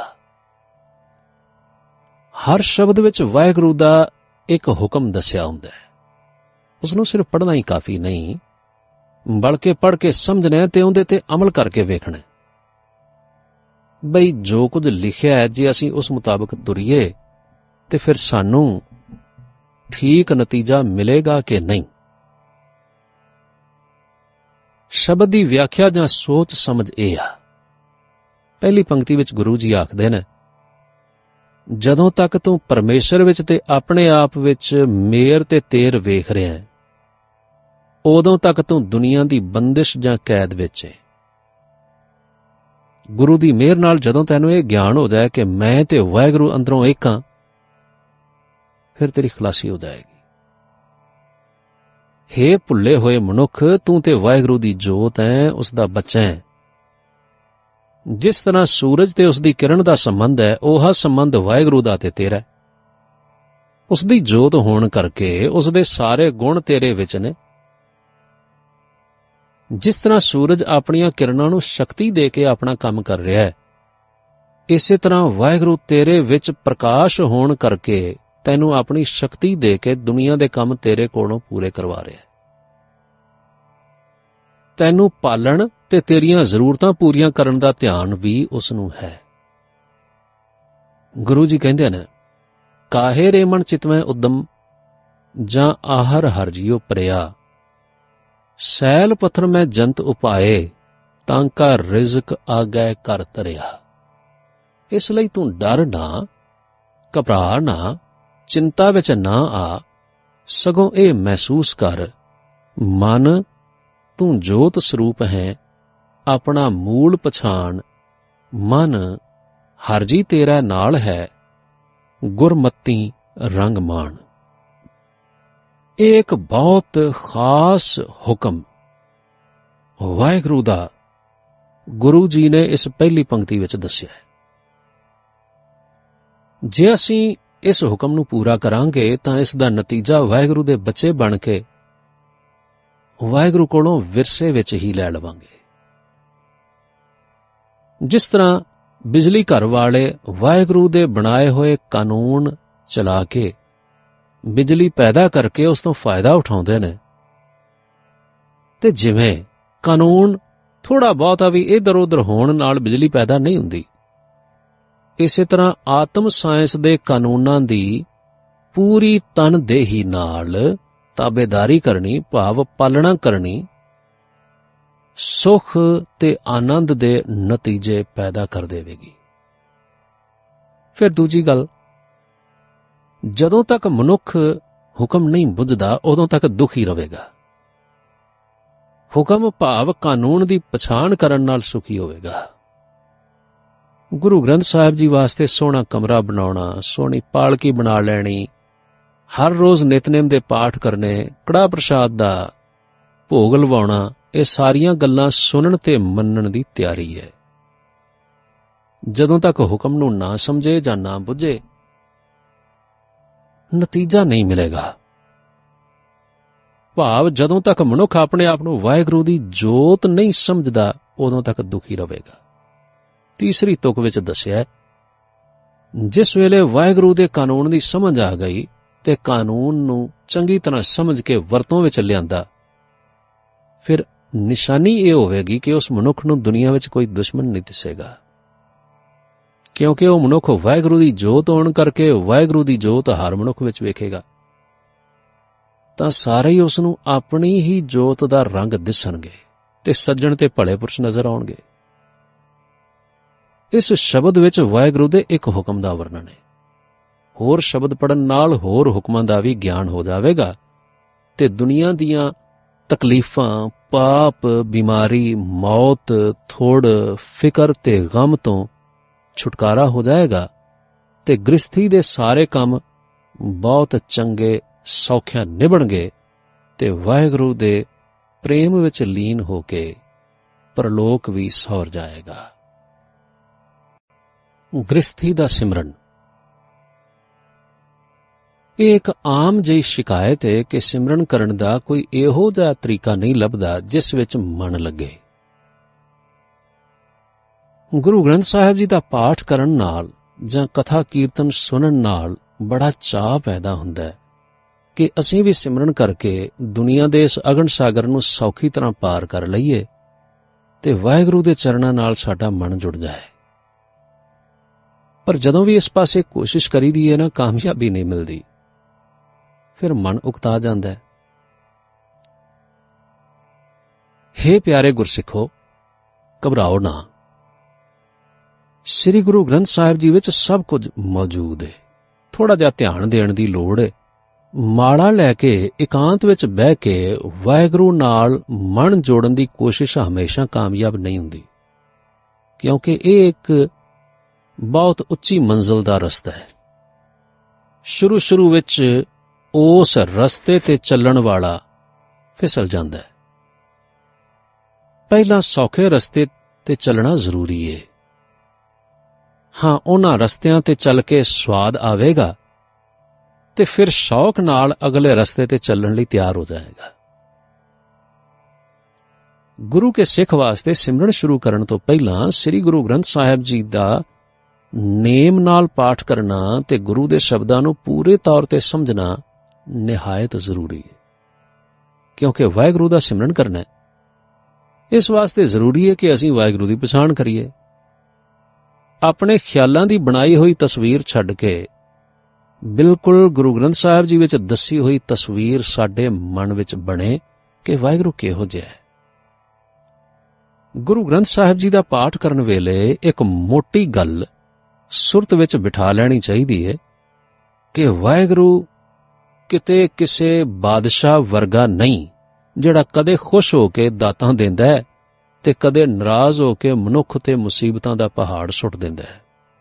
S1: ਹਰ ਸ਼ਬਦ ਵਿੱਚ ਵਾਹਿਗੁਰੂ ਦਾ ਇੱਕ ਹੁਕਮ ਦੱਸਿਆ ਹੁੰਦਾ ਹੈ। ਉਸ ਨੂੰ ਸਿਰਫ ਪੜ੍ਹਨਾ ਹੀ ਕਾਫੀ ਨਹੀਂ, ਬਲਕਿ ਪੜ੍ਹ ਕੇ ਸਮਝਣਾ ਤੇ ਉਹਦੇ ਤੇ ਅਮਲ ਕਰਕੇ ਵੇਖਣਾ ਬਈ ਜੋ ਕੁਝ ਲਿਖਿਆ ਹੈ ਜੇ ਅਸੀਂ ਉਸ ਮੁਤਾਬਕ ਤੁਰੀਏ ਤੇ ਫਿਰ ਸਾਨੂੰ ਠੀਕ ਨਤੀਜਾ ਮਿਲੇਗਾ ਕਿ ਨਹੀਂ। ਸ਼ਬਦ ਦੀ ਵਿਆਖਿਆ ਜਾਂ ਸੋਚ ਸਮਝ ਇਹ ਆ। ਪਹਿਲੀ ਪੰਕਤੀ ਵਿੱਚ ਗੁਰੂ ਜੀ ਆਖਦੇ ਨੇ, ਜਦੋਂ ਤੱਕ ਤੂੰ ਪਰਮੇਸ਼ਰ ਵਿੱਚ ਤੇ ਆਪਣੇ ਆਪ ਵਿੱਚ ਮੇਰ ਤੇ ਤੇਰ ਵੇਖ ਰਿਹਾ ਹੈ, ਉਦੋਂ ਤੱਕ ਤੂੰ ਦੁਨੀਆ ਦੀ ਬੰਦਿਸ਼ ਜਾਂ ਕੈਦ ਵਿੱਚ ਹੈ। ਗੁਰੂ ਦੀ ਮਿਹਰ ਨਾਲ ਜਦੋਂ ਤੈਨੂੰ ਇਹ ਗਿਆਨ ਹੋ ਜਾਏ ਕਿ ਮੈਂ ਤੇ ਵਾਹਿਗੁਰੂ ਅੰਦਰੋਂ ਇੱਕ ਹਾਂ, ਫਿਰ ਤੇਰੀ ਖਲਾਸੀ ਹੋ ਜਾਏਗੀ। ਹੇ ਭੁੱਲੇ ਹੋਏ ਮਨੁੱਖ, ਤੂੰ ਤੇ ਵਾਹਿਗੁਰੂ ਦੀ ਜੋਤ ਹੈ, ਉਸ ਦਾ ਬੱਚਾ ਹੈ। ਜਿਸ ਤਰ੍ਹਾਂ ਸੂਰਜ ਤੇ ਉਸ ਦੀ ਕਿਰਨ ਦਾ ਸੰਬੰਧ ਹੈ, ਉਹ ਸੰਬੰਧ ਵਾਹਿਗੁਰੂ ਦਾ ਤੇ ਤੇਰਾ ਹੈ। ਉਸ ਦੀ ਜੋਤ ਹੋਣ ਕਰਕੇ ਉਸ ਦੇ ਸਾਰੇ ਗੁਣ ਤੇਰੇ ਵਿੱਚ ਨੇ। ਜਿਸ ਤਰ੍ਹਾਂ ਸੂਰਜ ਆਪਣੀਆਂ ਕਿਰਨਾਂ ਨੂੰ ਸ਼ਕਤੀ ਦੇ ਕੇ ਆਪਣਾ ਕੰਮ ਕਰ ਰਿਹਾ ਹੈ, ਇਸੇ ਤਰ੍ਹਾਂ ਵਾਹਿਗੁਰੂ ਤੇਰੇ ਵਿੱਚ ਪ੍ਰਕਾਸ਼ ਹੋਣ ਕਰਕੇ ਤੈਨੂੰ ਆਪਣੀ ਸ਼ਕਤੀ ਦੇ ਕੇ ਦੁਨੀਆ ਦੇ ਕੰਮ ਤੇਰੇ ਕੋਲੋਂ ਪੂਰੇ ਕਰਵਾ ਰਿਹਾ ਹੈ। ਤੈਨੂੰ ਪਾਲਣ ਤੇ ਤੇਰੀਆਂ ਜ਼ਰੂਰਤਾਂ ਪੂਰੀਆਂ ਕਰਨ ਦਾ ਧਿਆਨ ਵੀ ਉਸ ਨੂੰ ਹੈ। ਗੁਰੂ ਜੀ ਕਹਿੰਦੇ ਨੇ, ਕਾਹੇ ਰੇ ਮਨ ਚਿਤਵੈ ਉਦਮ, ਜਾਂ ਆਹਰ ਹਰ ਜੀਉ ਪ੍ਰਿਆ, ਸੈਲ ਪੱਥਰ ਮੈਂ ਜੰਤ ਉਪਾਏ, ਤਾਂ ਕਾ ਰਿਜ਼ਕ ਆਗੈ ਕਰ ਤਰਿਆ। ਇਸ ਲਈ ਤੂੰ ਡਰ ਨਾ, ਘਬਰਾ ਨਾ, ਚਿੰਤਾ ਵਿੱਚ ਨਾ ਆ, ਸਗੋਂ ਇਹ ਮਹਿਸੂਸ ਕਰ, ਮਨ ਤੂੰ ਜੋਤ ਸਰੂਪ ਹੈ, ਆਪਣਾ ਮੂਲ ਪਛਾਣ, ਮਨ ਹਰਜੀ ਤੇਰਾ ਨਾਲ ਹੈ, ਗੁਰਮਤੀ ਰੰਗ ਮਾਣ। ਇਹ ਇੱਕ ਬਹੁਤ ਖਾਸ ਹੁਕਮ ਵਾਹਿਗੁਰੂ ਦਾ ਗੁਰੂ ਜੀ ਨੇ ਇਸ ਪਹਿਲੀ ਪੰਕਤੀ ਵਿੱਚ ਦੱਸਿਆ ਹੈ। ਜੇ ਅਸੀਂ ਇਸ ਹੁਕਮ ਨੂੰ ਪੂਰਾ ਕਰਾਂਗੇ ਤਾਂ ਇਸ ਦਾ ਨਤੀਜਾ ਵਾਹਿਗੁਰੂ ਦੇ ਬੱਚੇ ਬਣ ਕੇ ਵਾਹਿਗੁਰੂ ਕੋਲੋਂ ਵਿਰਸੇ ਵਿੱਚ ਹੀ ਲੈ ਲਵਾਂਗੇ। ਜਿਸ ਤਰ੍ਹਾਂ ਬਿਜਲੀ ਘਰ ਵਾਲੇ ਵਾਹਿਗੁਰੂ ਦੇ ਬਣਾਏ ਹੋਏ ਕਾਨੂੰਨ ਚਲਾ ਕੇ ਬਿਜਲੀ ਪੈਦਾ ਕਰਕੇ ਉਸ ਤੋਂ ਫਾਇਦਾ ਉਠਾਉਂਦੇ ਨੇ, ਤੇ ਜਿਵੇਂ ਕਾਨੂੰਨ ਥੋੜਾ ਬਹੁਤਾ ਵੀ ਇੱਧਰ ਉੱਧਰ ਹੋਣ ਨਾਲ ਬਿਜਲੀ ਪੈਦਾ ਨਹੀਂ ਹੁੰਦੀ, ਇਸੇ ਤਰ੍ਹਾਂ ਆਤਮ ਸਾਇੰਸ ਦੇ ਕਾਨੂੰਨਾਂ ਦੀ ਪੂਰੀ ਤਨਦੇਹੀ ਨਾਲ ਤਾਬੇਦਾਰੀ ਕਰਨੀ, ਭਾਵ ਪਾਲਣਾ ਕਰਨੀ, ਸੁਖ ਤੇ ਆਨੰਦ ਦੇ ਨਤੀਜੇ ਪੈਦਾ ਕਰ ਦੇਵੇਗੀ। ਫਿਰ ਦੂਜੀ ਗੱਲ, ਜਦੋਂ ਤੱਕ ਮਨੁੱਖ ਹੁਕਮ ਨਹੀਂ ਬੁੱਝਦਾ ਉਦੋਂ ਤੱਕ ਦੁਖੀ ਰਹੇਗਾ। ਹੁਕਮ ਭਾਵ ਕਾਨੂੰਨ ਦੀ ਪਛਾਣ ਕਰਨ ਨਾਲ ਸੁਖੀ ਹੋਵੇਗਾ। ਗੁਰੂ ਗ੍ਰੰਥ ਸਾਹਿਬ ਜੀ ਵਾਸਤੇ ਸੋਹਣਾ ਕਮਰਾ ਬਣਾਉਣਾ, ਸੋਹਣੀ ਪਾਲਕੀ ਬਣਾ ਲੈਣੀ, ਹਰ ਰੋਜ਼ ਨਿਤਨੇਮ ਦੇ ਪਾਠ ਕਰਨੇ, ਕੜਾਹ ਪ੍ਰਸ਼ਾਦ ਦਾ ਭੋਗ ਲਵਾਉਣਾ, ਇਹ ਸਾਰੀਆਂ ਗੱਲਾਂ ਸੁਣਨ ਤੇ ਮੰਨਣ ਦੀ ਤਿਆਰੀ ਹੈ। ਜਦੋਂ ਤੱਕ ਹੁਕਮ ਨੂੰ ਨਾ ਸਮਝੇ ਜਾਂ ਨਾ ਬੁੱਝੇ, ਨਤੀਜਾ ਨਹੀਂ ਮਿਲੇਗਾ। ਭਾਵ ਜਦੋਂ ਤੱਕ ਮਨੁੱਖ ਆਪਣੇ ਆਪ ਨੂੰ ਵਾਹਿਗੁਰੂ ਦੀ ਜੋਤ ਨਹੀਂ ਸਮਝਦਾ, ਉਦੋਂ ਤੱਕ ਦੁਖੀ ਰਹੇਗਾ। ਤੀਸਰੀ ਤੁਕ ਵਿੱਚ ਦੱਸਿਆ, ਜਿਸ ਵੇਲੇ ਵਾਹਿਗੁਰੂ ਦੇ ਕਾਨੂੰਨ ਦੀ ਸਮਝ ਆ ਗਈ ਤੇ ਕਾਨੂੰਨ ਨੂੰ ਚੰਗੀ ਤਰ੍ਹਾਂ ਸਮਝ ਕੇ ਵਰਤੋਂ ਵਿੱਚ ਲਿਆਂਦਾ, ਫਿਰ ਨਿਸ਼ਾਨੀ ਇਹ ਹੋਵੇਗੀ ਕਿ ਉਸ ਮਨੁੱਖ ਨੂੰ ਦੁਨੀਆ ਵਿੱਚ ਕੋਈ ਦੁਸ਼ਮਣ ਨਹੀਂ ਦਿਸੇਗਾ, ਕਿਉਂਕਿ ਉਹ ਮਨੁੱਖ ਵਾਹਿਗੁਰੂ ਦੀ ਜੋਤ ਹੋਣ ਕਰਕੇ ਵਾਹਿਗੁਰੂ ਦੀ ਜੋਤ ਹਰ ਮਨੁੱਖ ਵਿੱਚ ਵੇਖੇਗਾ, ਤਾਂ ਸਾਰੇ ਹੀ ਉਸ ਨੂੰ ਆਪਣੀ ਹੀ ਜੋਤ ਦਾ ਰੰਗ ਦਿਸਣਗੇ ਤੇ ਸੱਜਣ ਤੇ ਭਲੇ ਪੁਰਸ਼ ਨਜ਼ਰ ਆਉਣਗੇ। ਇਸ ਸ਼ਬਦ ਵਿੱਚ ਵਾਹਿਗੁਰੂ ਦੇ ਇੱਕ ਹੁਕਮ ਦਾ ਵਰਣਨ ਹੈ। ਹੋਰ ਸ਼ਬਦ ਪੜਨ ਨਾਲ ਹੋਰ ਹੁਕਮਾਂ ਦਾ ਵੀ ਗਿਆਨ ਹੋ ਜਾਵੇਗਾ ਤੇ ਦੁਨੀਆ ਦੀਆਂ ਤਕਲੀਫਾਂ, ਪਾਪ, ਬਿਮਾਰੀ, ਮੌਤ, ਥੋੜ, ਫਿਕਰ ਤੇ ਗਮ ਤੋਂ ਛੁਟਕਾਰਾ ਹੋ ਜਾਏਗਾ ਤੇ ਗ੍ਰਸਥੀ ਦੇ ਸਾਰੇ ਕੰਮ ਬਹੁਤ ਚੰਗੇ ਸੌਖਿਆਂ ਨਿਭਣਗੇ ਤੇ ਵਾਹਿਗੁਰੂ ਦੇ ਪ੍ਰੇਮ ਵਿੱਚ ਲੀਨ ਹੋ ਕੇ ਪਰਲੋਕ ਵੀ ਸੌਰ ਜਾਏਗਾ। ਗ੍ਰਸਥੀ ਦਾ ਸਿਮਰਨ। ਇਹ ਇੱਕ ਆਮ ਜਿਹੀ ਸ਼ਿਕਾਇਤ ਹੈ ਕਿ ਸਿਮਰਨ ਕਰਨ ਦਾ ਕੋਈ ਇਹੋ ਜਿਹਾ ਤਰੀਕਾ ਨਹੀਂ ਲੱਭਦਾ ਜਿਸ ਵਿੱਚ ਮਨ ਲੱਗੇ। ਗੁਰੂ ਗ੍ਰੰਥ ਸਾਹਿਬ ਜੀ ਦਾ ਪਾਠ ਕਰਨ ਨਾਲ ਜਾਂ ਕਥਾ ਕੀਰਤਨ ਸੁਣਨ ਨਾਲ ਬੜਾ ਚਾਅ ਪੈਦਾ ਹੁੰਦਾ ਹੈ ਕਿ ਅਸੀਂ ਵੀ ਸਿਮਰਨ ਕਰਕੇ ਦੁਨੀਆ ਦੇ ਇਸ ਅਗਨ ਸਾਗਰ ਨੂੰ ਸੌਖੀ ਤਰ੍ਹਾਂ ਪਾਰ ਕਰ ਲਈਏ ਤੇ ਵਾਹਿਗੁਰੂ ਦੇ ਚਰਨਾਂ ਨਾਲ ਸਾਡਾ ਮਨ ਜੁੜ ਜਾਏ। ਪਰ ਜਦੋਂ ਵੀ ਇਸ ਪਾਸੇ ਕੋਸ਼ਿਸ਼ ਕਰੀਦੀ ਹੈ ਨਾ, ਕਾਮਯਾਬੀ ਨਹੀਂ ਮਿਲਦੀ, ਫਿਰ ਮਨ ਉਕਤਾ ਜਾਂਦਾ ਹੈ। ਹੇ ਪਿਆਰੇ ਗੁਰਸਿੱਖੋ, ਘਬਰਾਓ ਨਾ। ਸ੍ਰੀ ਗੁਰੂ ਗ੍ਰੰਥ ਸਾਹਿਬ ਜੀ ਵਿੱਚ ਸਭ ਕੁਝ ਮੌਜੂਦ ਹੈ। ਥੋੜਾ ਜਿਹਾ ਧਿਆਨ ਦੇਣ ਦੀ ਲੋੜ ਹੈ। ਮਾਲਾ ਲੈ ਕੇ ਇਕਾਂਤ ਵਿੱਚ ਬਹਿ ਕੇ ਵਾਹਿਗੁਰੂ ਨਾਲ ਮਨ ਜੋੜਨ ਦੀ ਕੋਸ਼ਿਸ਼ ਹਮੇਸ਼ਾ ਕਾਮਯਾਬ ਨਹੀਂ ਹੁੰਦੀ, ਕਿਉਂਕਿ ਇਹ ਇੱਕ ਬਹੁਤ ਉੱਚੀ ਮੰਜ਼ਿਲ ਦਾ ਰਸਤਾ ਹੈ। ਸ਼ੁਰੂ ਸ਼ੁਰੂ ਵਿੱਚ ਉਸ ਰਸਤੇ ਤੇ ਚੱਲਣ ਵਾਲਾ ਫਿਸਲ ਜਾਂਦਾ ਹੈ। ਪਹਿਲਾਂ ਸੌਖੇ ਰਸਤੇ ਤੇ ਚੱਲਣਾ ਜ਼ਰੂਰੀ ਹੈ। ਹਾਂ, ਉਹਨਾਂ ਰਸਤਿਆਂ ਤੇ ਚੱਲ ਕੇ ਸਵਾਦ ਆਵੇਗਾ ਤੇ ਫਿਰ ਸ਼ੌਕ ਨਾਲ ਅਗਲੇ ਰਸਤੇ ਤੇ ਚੱਲਣ ਲਈ ਤਿਆਰ ਹੋ ਜਾਏਗਾ। ਗੁਰੂ ਕੇ ਸਿੱਖ ਵਾਸਤੇ ਸਿਮਰਨ ਸ਼ੁਰੂ ਕਰਨ ਤੋਂ ਪਹਿਲਾਂ ਸ੍ਰੀ ਗੁਰੂ ਗ੍ਰੰਥ ਸਾਹਿਬ ਜੀ ਦਾ ਨੇਮ ਨਾਲ ਪਾਠ ਕਰਨਾ ਤੇ ਗੁਰੂ ਦੇ ਸ਼ਬਦਾਂ ਨੂੰ ਪੂਰੇ ਤੌਰ ਤੇ ਸਮਝਣਾ ਨਿਹਾਇਤ ਜ਼ਰੂਰੀ ਹੈ, ਕਿਉਂਕਿ ਵਾਹਿਗੁਰੂ ਦਾ ਸਿਮਰਨ ਕਰਨਾ ਹੈ। ਇਸ ਵਾਸਤੇ ਜ਼ਰੂਰੀ ਹੈ ਕਿ ਅਸੀਂ ਵਾਹਿਗੁਰੂ ਦੀ ਪਛਾਣ ਕਰੀਏ। ਆਪਣੇ ਖਿਆਲਾਂ ਦੀ ਬਣਾਈ ਹੋਈ ਤਸਵੀਰ ਛੱਡ ਕੇ ਬਿਲਕੁਲ ਗੁਰੂ ਗ੍ਰੰਥ ਸਾਹਿਬ ਜੀ ਵਿੱਚ ਦੱਸੀ ਹੋਈ ਤਸਵੀਰ ਸਾਡੇ ਮਨ ਵਿੱਚ ਬਣੇ ਕਿ ਵਾਹਿਗੁਰੂ ਕਿਹੋ ਜਿਹਾ ਹੈ। ਗੁਰੂ ਗ੍ਰੰਥ ਸਾਹਿਬ ਜੀ ਦਾ ਪਾਠ ਕਰਨ ਵੇਲੇ ਇੱਕ ਮੋਟੀ ਗੱਲ ਸੁਰਤ ਵਿੱਚ ਬਿਠਾ ਲੈਣੀ ਚਾਹੀਦੀ ਹੈ ਕਿ ਵਾਹਿਗੁਰੂ ਕਿਤੇ ਕਿਸੇ ਬਾਦਸ਼ਾਹ ਵਰਗਾ ਨਹੀਂ, ਜਿਹੜਾ ਕਦੇ ਖੁਸ਼ ਹੋ ਕੇ ਦਾਤਾਂ ਦਿੰਦਾ ਹੈ ਤੇ ਕਦੇ ਨਾਰਾਜ਼ ਹੋ ਕੇ ਮਨੁੱਖ ਤੇ ਮੁਸੀਬਤਾਂ ਦਾ ਪਹਾੜ ਸੁੱਟ ਦਿੰਦਾ ਹੈ।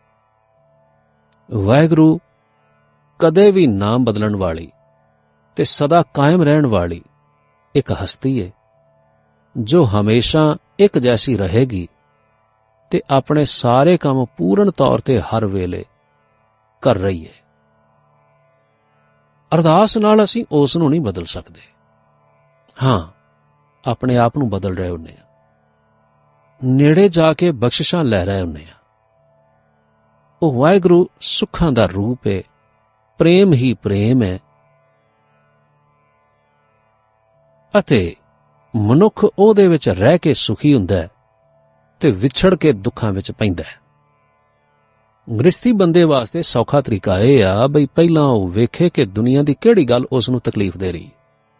S1: ਵਾਹਿਗੁਰੂ ਕਦੇ ਵੀ ਨਾ ਬਦਲਣ ਵਾਲੀ ਤੇ ਸਦਾ ਕਾਇਮ ਰਹਿਣ ਵਾਲੀ ਇੱਕ ਹਸਤੀ ਹੈ, ਜੋ ਹਮੇਸ਼ਾ ਇੱਕ ਜੈਸੀ ਰਹੇਗੀ ਤੇ ਆਪਣੇ ਸਾਰੇ ਕੰਮ ਪੂਰਨ ਤੌਰ ਤੇ ਹਰ ਵੇਲੇ ਕਰ ਰਹੀ ਹੈ। ਅਰਦਾਸ ਨਾਲ ਅਸੀਂ ਉਸ ਨੂੰ ਨਹੀਂ ਬਦਲ ਸਕਦੇ। ਹਾਂ, ਆਪਣੇ ਆਪ ਨੂੰ ਬਦਲ ਰਹੇ ਹੁੰਦੇ ਹਾਂ, ਨੇੜੇ ਜਾ ਕੇ ਬਖਸ਼ਿਸ਼ਾਂ ਲੈ ਰਹੇ ਹੁੰਦੇ ਹਾਂ। ਉਹ ਵਾਹਿਗੁਰੂ ਸੁੱਖਾਂ ਦਾ ਰੂਪ ਹੈ, ਪ੍ਰੇਮ ਹੀ ਪ੍ਰੇਮ ਹੈ ਅਤੇ ਮਨੁੱਖ ਉਹਦੇ ਵਿੱਚ ਰਹਿ ਕੇ ਸੁਖੀ ਹੁੰਦਾ ਹੈ ਤੇ ਵਿਛੜ ਕੇ ਦੁੱਖਾਂ ਵਿੱਚ ਪੈਂਦਾ ਹੈ। ਗ੍ਰਸਥੀ ਬੰਦੇ ਵਾਸਤੇ ਸੌਖਾ ਤਰੀਕਾ ਇਹ ਆ ਬਈ ਪਹਿਲਾਂ ਉਹ ਵੇਖੇ ਕਿ ਦੁਨੀਆ ਦੀ ਕਿਹੜੀ ਗੱਲ ਉਸ ਨੂੰ ਤਕਲੀਫ ਦੇ ਰਹੀ।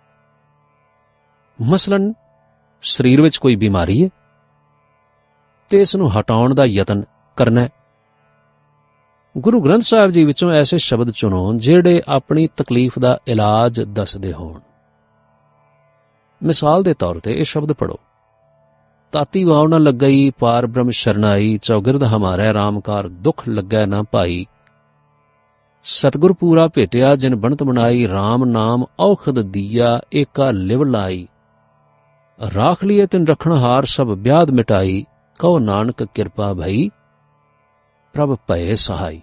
S1: ਮਸਲਨ ਸਰੀਰ ਵਿੱਚ ਕੋਈ ਬਿਮਾਰੀ ਹੈ ਤੇ ਇਸ ਨੂੰ ਹਟਾਉਣ ਦਾ ਯਤਨ ਕਰਨਾ ਹੈ। ਗੁਰੂ ਗ੍ਰੰਥ ਸਾਹਿਬ ਜੀ ਵਿੱਚੋਂ ਐਸੇ ਸ਼ਬਦ ਚੁਣੋ ਜਿਹੜੇ ਆਪਣੀ ਤਕਲੀਫ ਦਾ ਇਲਾਜ ਦੱਸਦੇ ਹੋਣ। ਮਿਸਾਲ ਦੇ ਤੌਰ ਤੇ ਇਹ ਸ਼ਬਦ ਪੜੋ, ਤਾਤੀ ਵਾਵ ਨਾ ਲੱਗਈ ਪਾਰ ਬ੍ਰਹਮ ਸ਼ਰਨਾਈ, ਚੌਗਿਰਦ ਹਮਾਰੇ ਰਾਮਕਾਰ ਦੁੱਖ ਲੱਗੈ ਨਾ ਭਾਈ, ਸਤਿਗੁਰ ਪੂਰਾ ਭੇਟਿਆ ਜਿਨ ਬਣਤ ਬਣਾਈ, ਰਾਮ ਨਾਮ ਔਖਦ ਦੀਆ ਏਕਾ ਲਿਵ ਲਾਈ, ਰਾਖ ਲਿਏ ਤਿਨ ਰਖਣਹਾਰ ਸਭ ਵਿਆਦ ਮਿਟਾਈ, ਕਹੋ ਨਾਨਕ ਕਿਰਪਾ ਭਈ ਪ੍ਰਭ ਭਏ ਸਹਾਈ।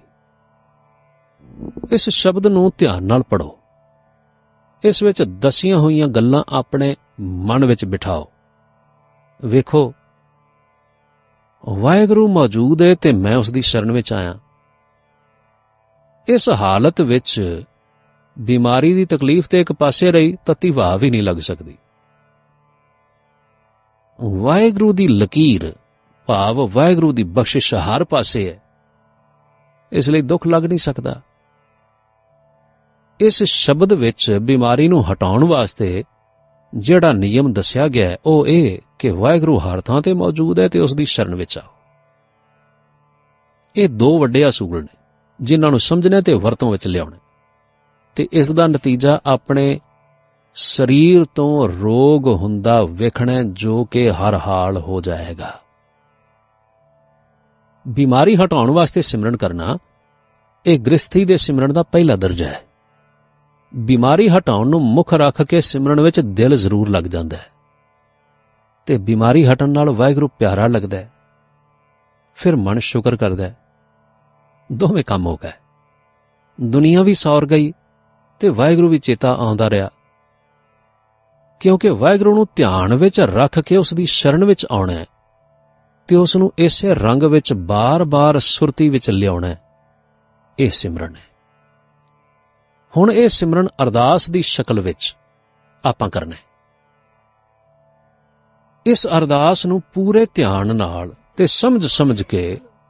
S1: ਇਸ ਸ਼ਬਦ ਨੂੰ ਧਿਆਨ ਨਾਲ ਪੜੋ। ਇਸ ਵਿੱਚ ਦੱਸੀਆਂ ਹੋਈਆਂ ਗੱਲਾਂ ਆਪਣੇ ਮਨ ਵਿੱਚ ਬਿਠਾਓ। ਵੇਖੋ, ਵਾਹਿਗੁਰੂ ਮੌਜੂਦ ਹੈ ਤੇ ਮੈਂ ਉਸ ਦੀ ਸ਼ਰਨ ਵਿੱਚ ਆਇਆ। इस हालत विच बीमारी की तकलीफ तो एक पासे रही, तत्ती वाह भी नहीं लग सकती। वाहिगुरू की लकीर भाव वाहिगुरू की बख्शिश हर पासे है, इसलिए दुख लग नहीं सकता। इस शब्द विच बीमारी नूं हटाउण वास्ते जिहड़ा नियम दस्या गया है वह यह कि वाहिगुरू हर थां ते मौजूद है तो उसकी शरण विच आओ। ये दो वड्डे असूल ने जिन्हां नूं समझने ते वरतों विच लिआउणे, ते इस दा नतीजा अपने शरीर तो रोग हुंदा वेखਣਾ जो कि हर हाल हो जाएगा। बीमारी हटाउण वास्ते सिमरन करना यह गृहस्थी दे सिमरन का पहला दर्जा है। बीमारी हटाउण नूं मुख रख के सिमरन विच दिल जरूर लग जाता है, ते बीमारी हटण नाल वाहिगुरू प्यारा लगता है, फिर मन शुक्र करता है, दोवें काम हो गए। दुनिया भी सौर गई ते वाहिगुरू भी चेता आउंदा रहा, क्योंकि वाहिगुरू नूं ध्यान विच रख के उसकी शरण विच आउणा है ते उस नूं इसे रंग विच बार बार सुरती विच लिआउणा है। यह सिमरन है। हुण यह सिमरन अरदास की शक्ल विच आपां करना है। इस अरदास नूं पूरे ध्यान नाल ते समझ समझ के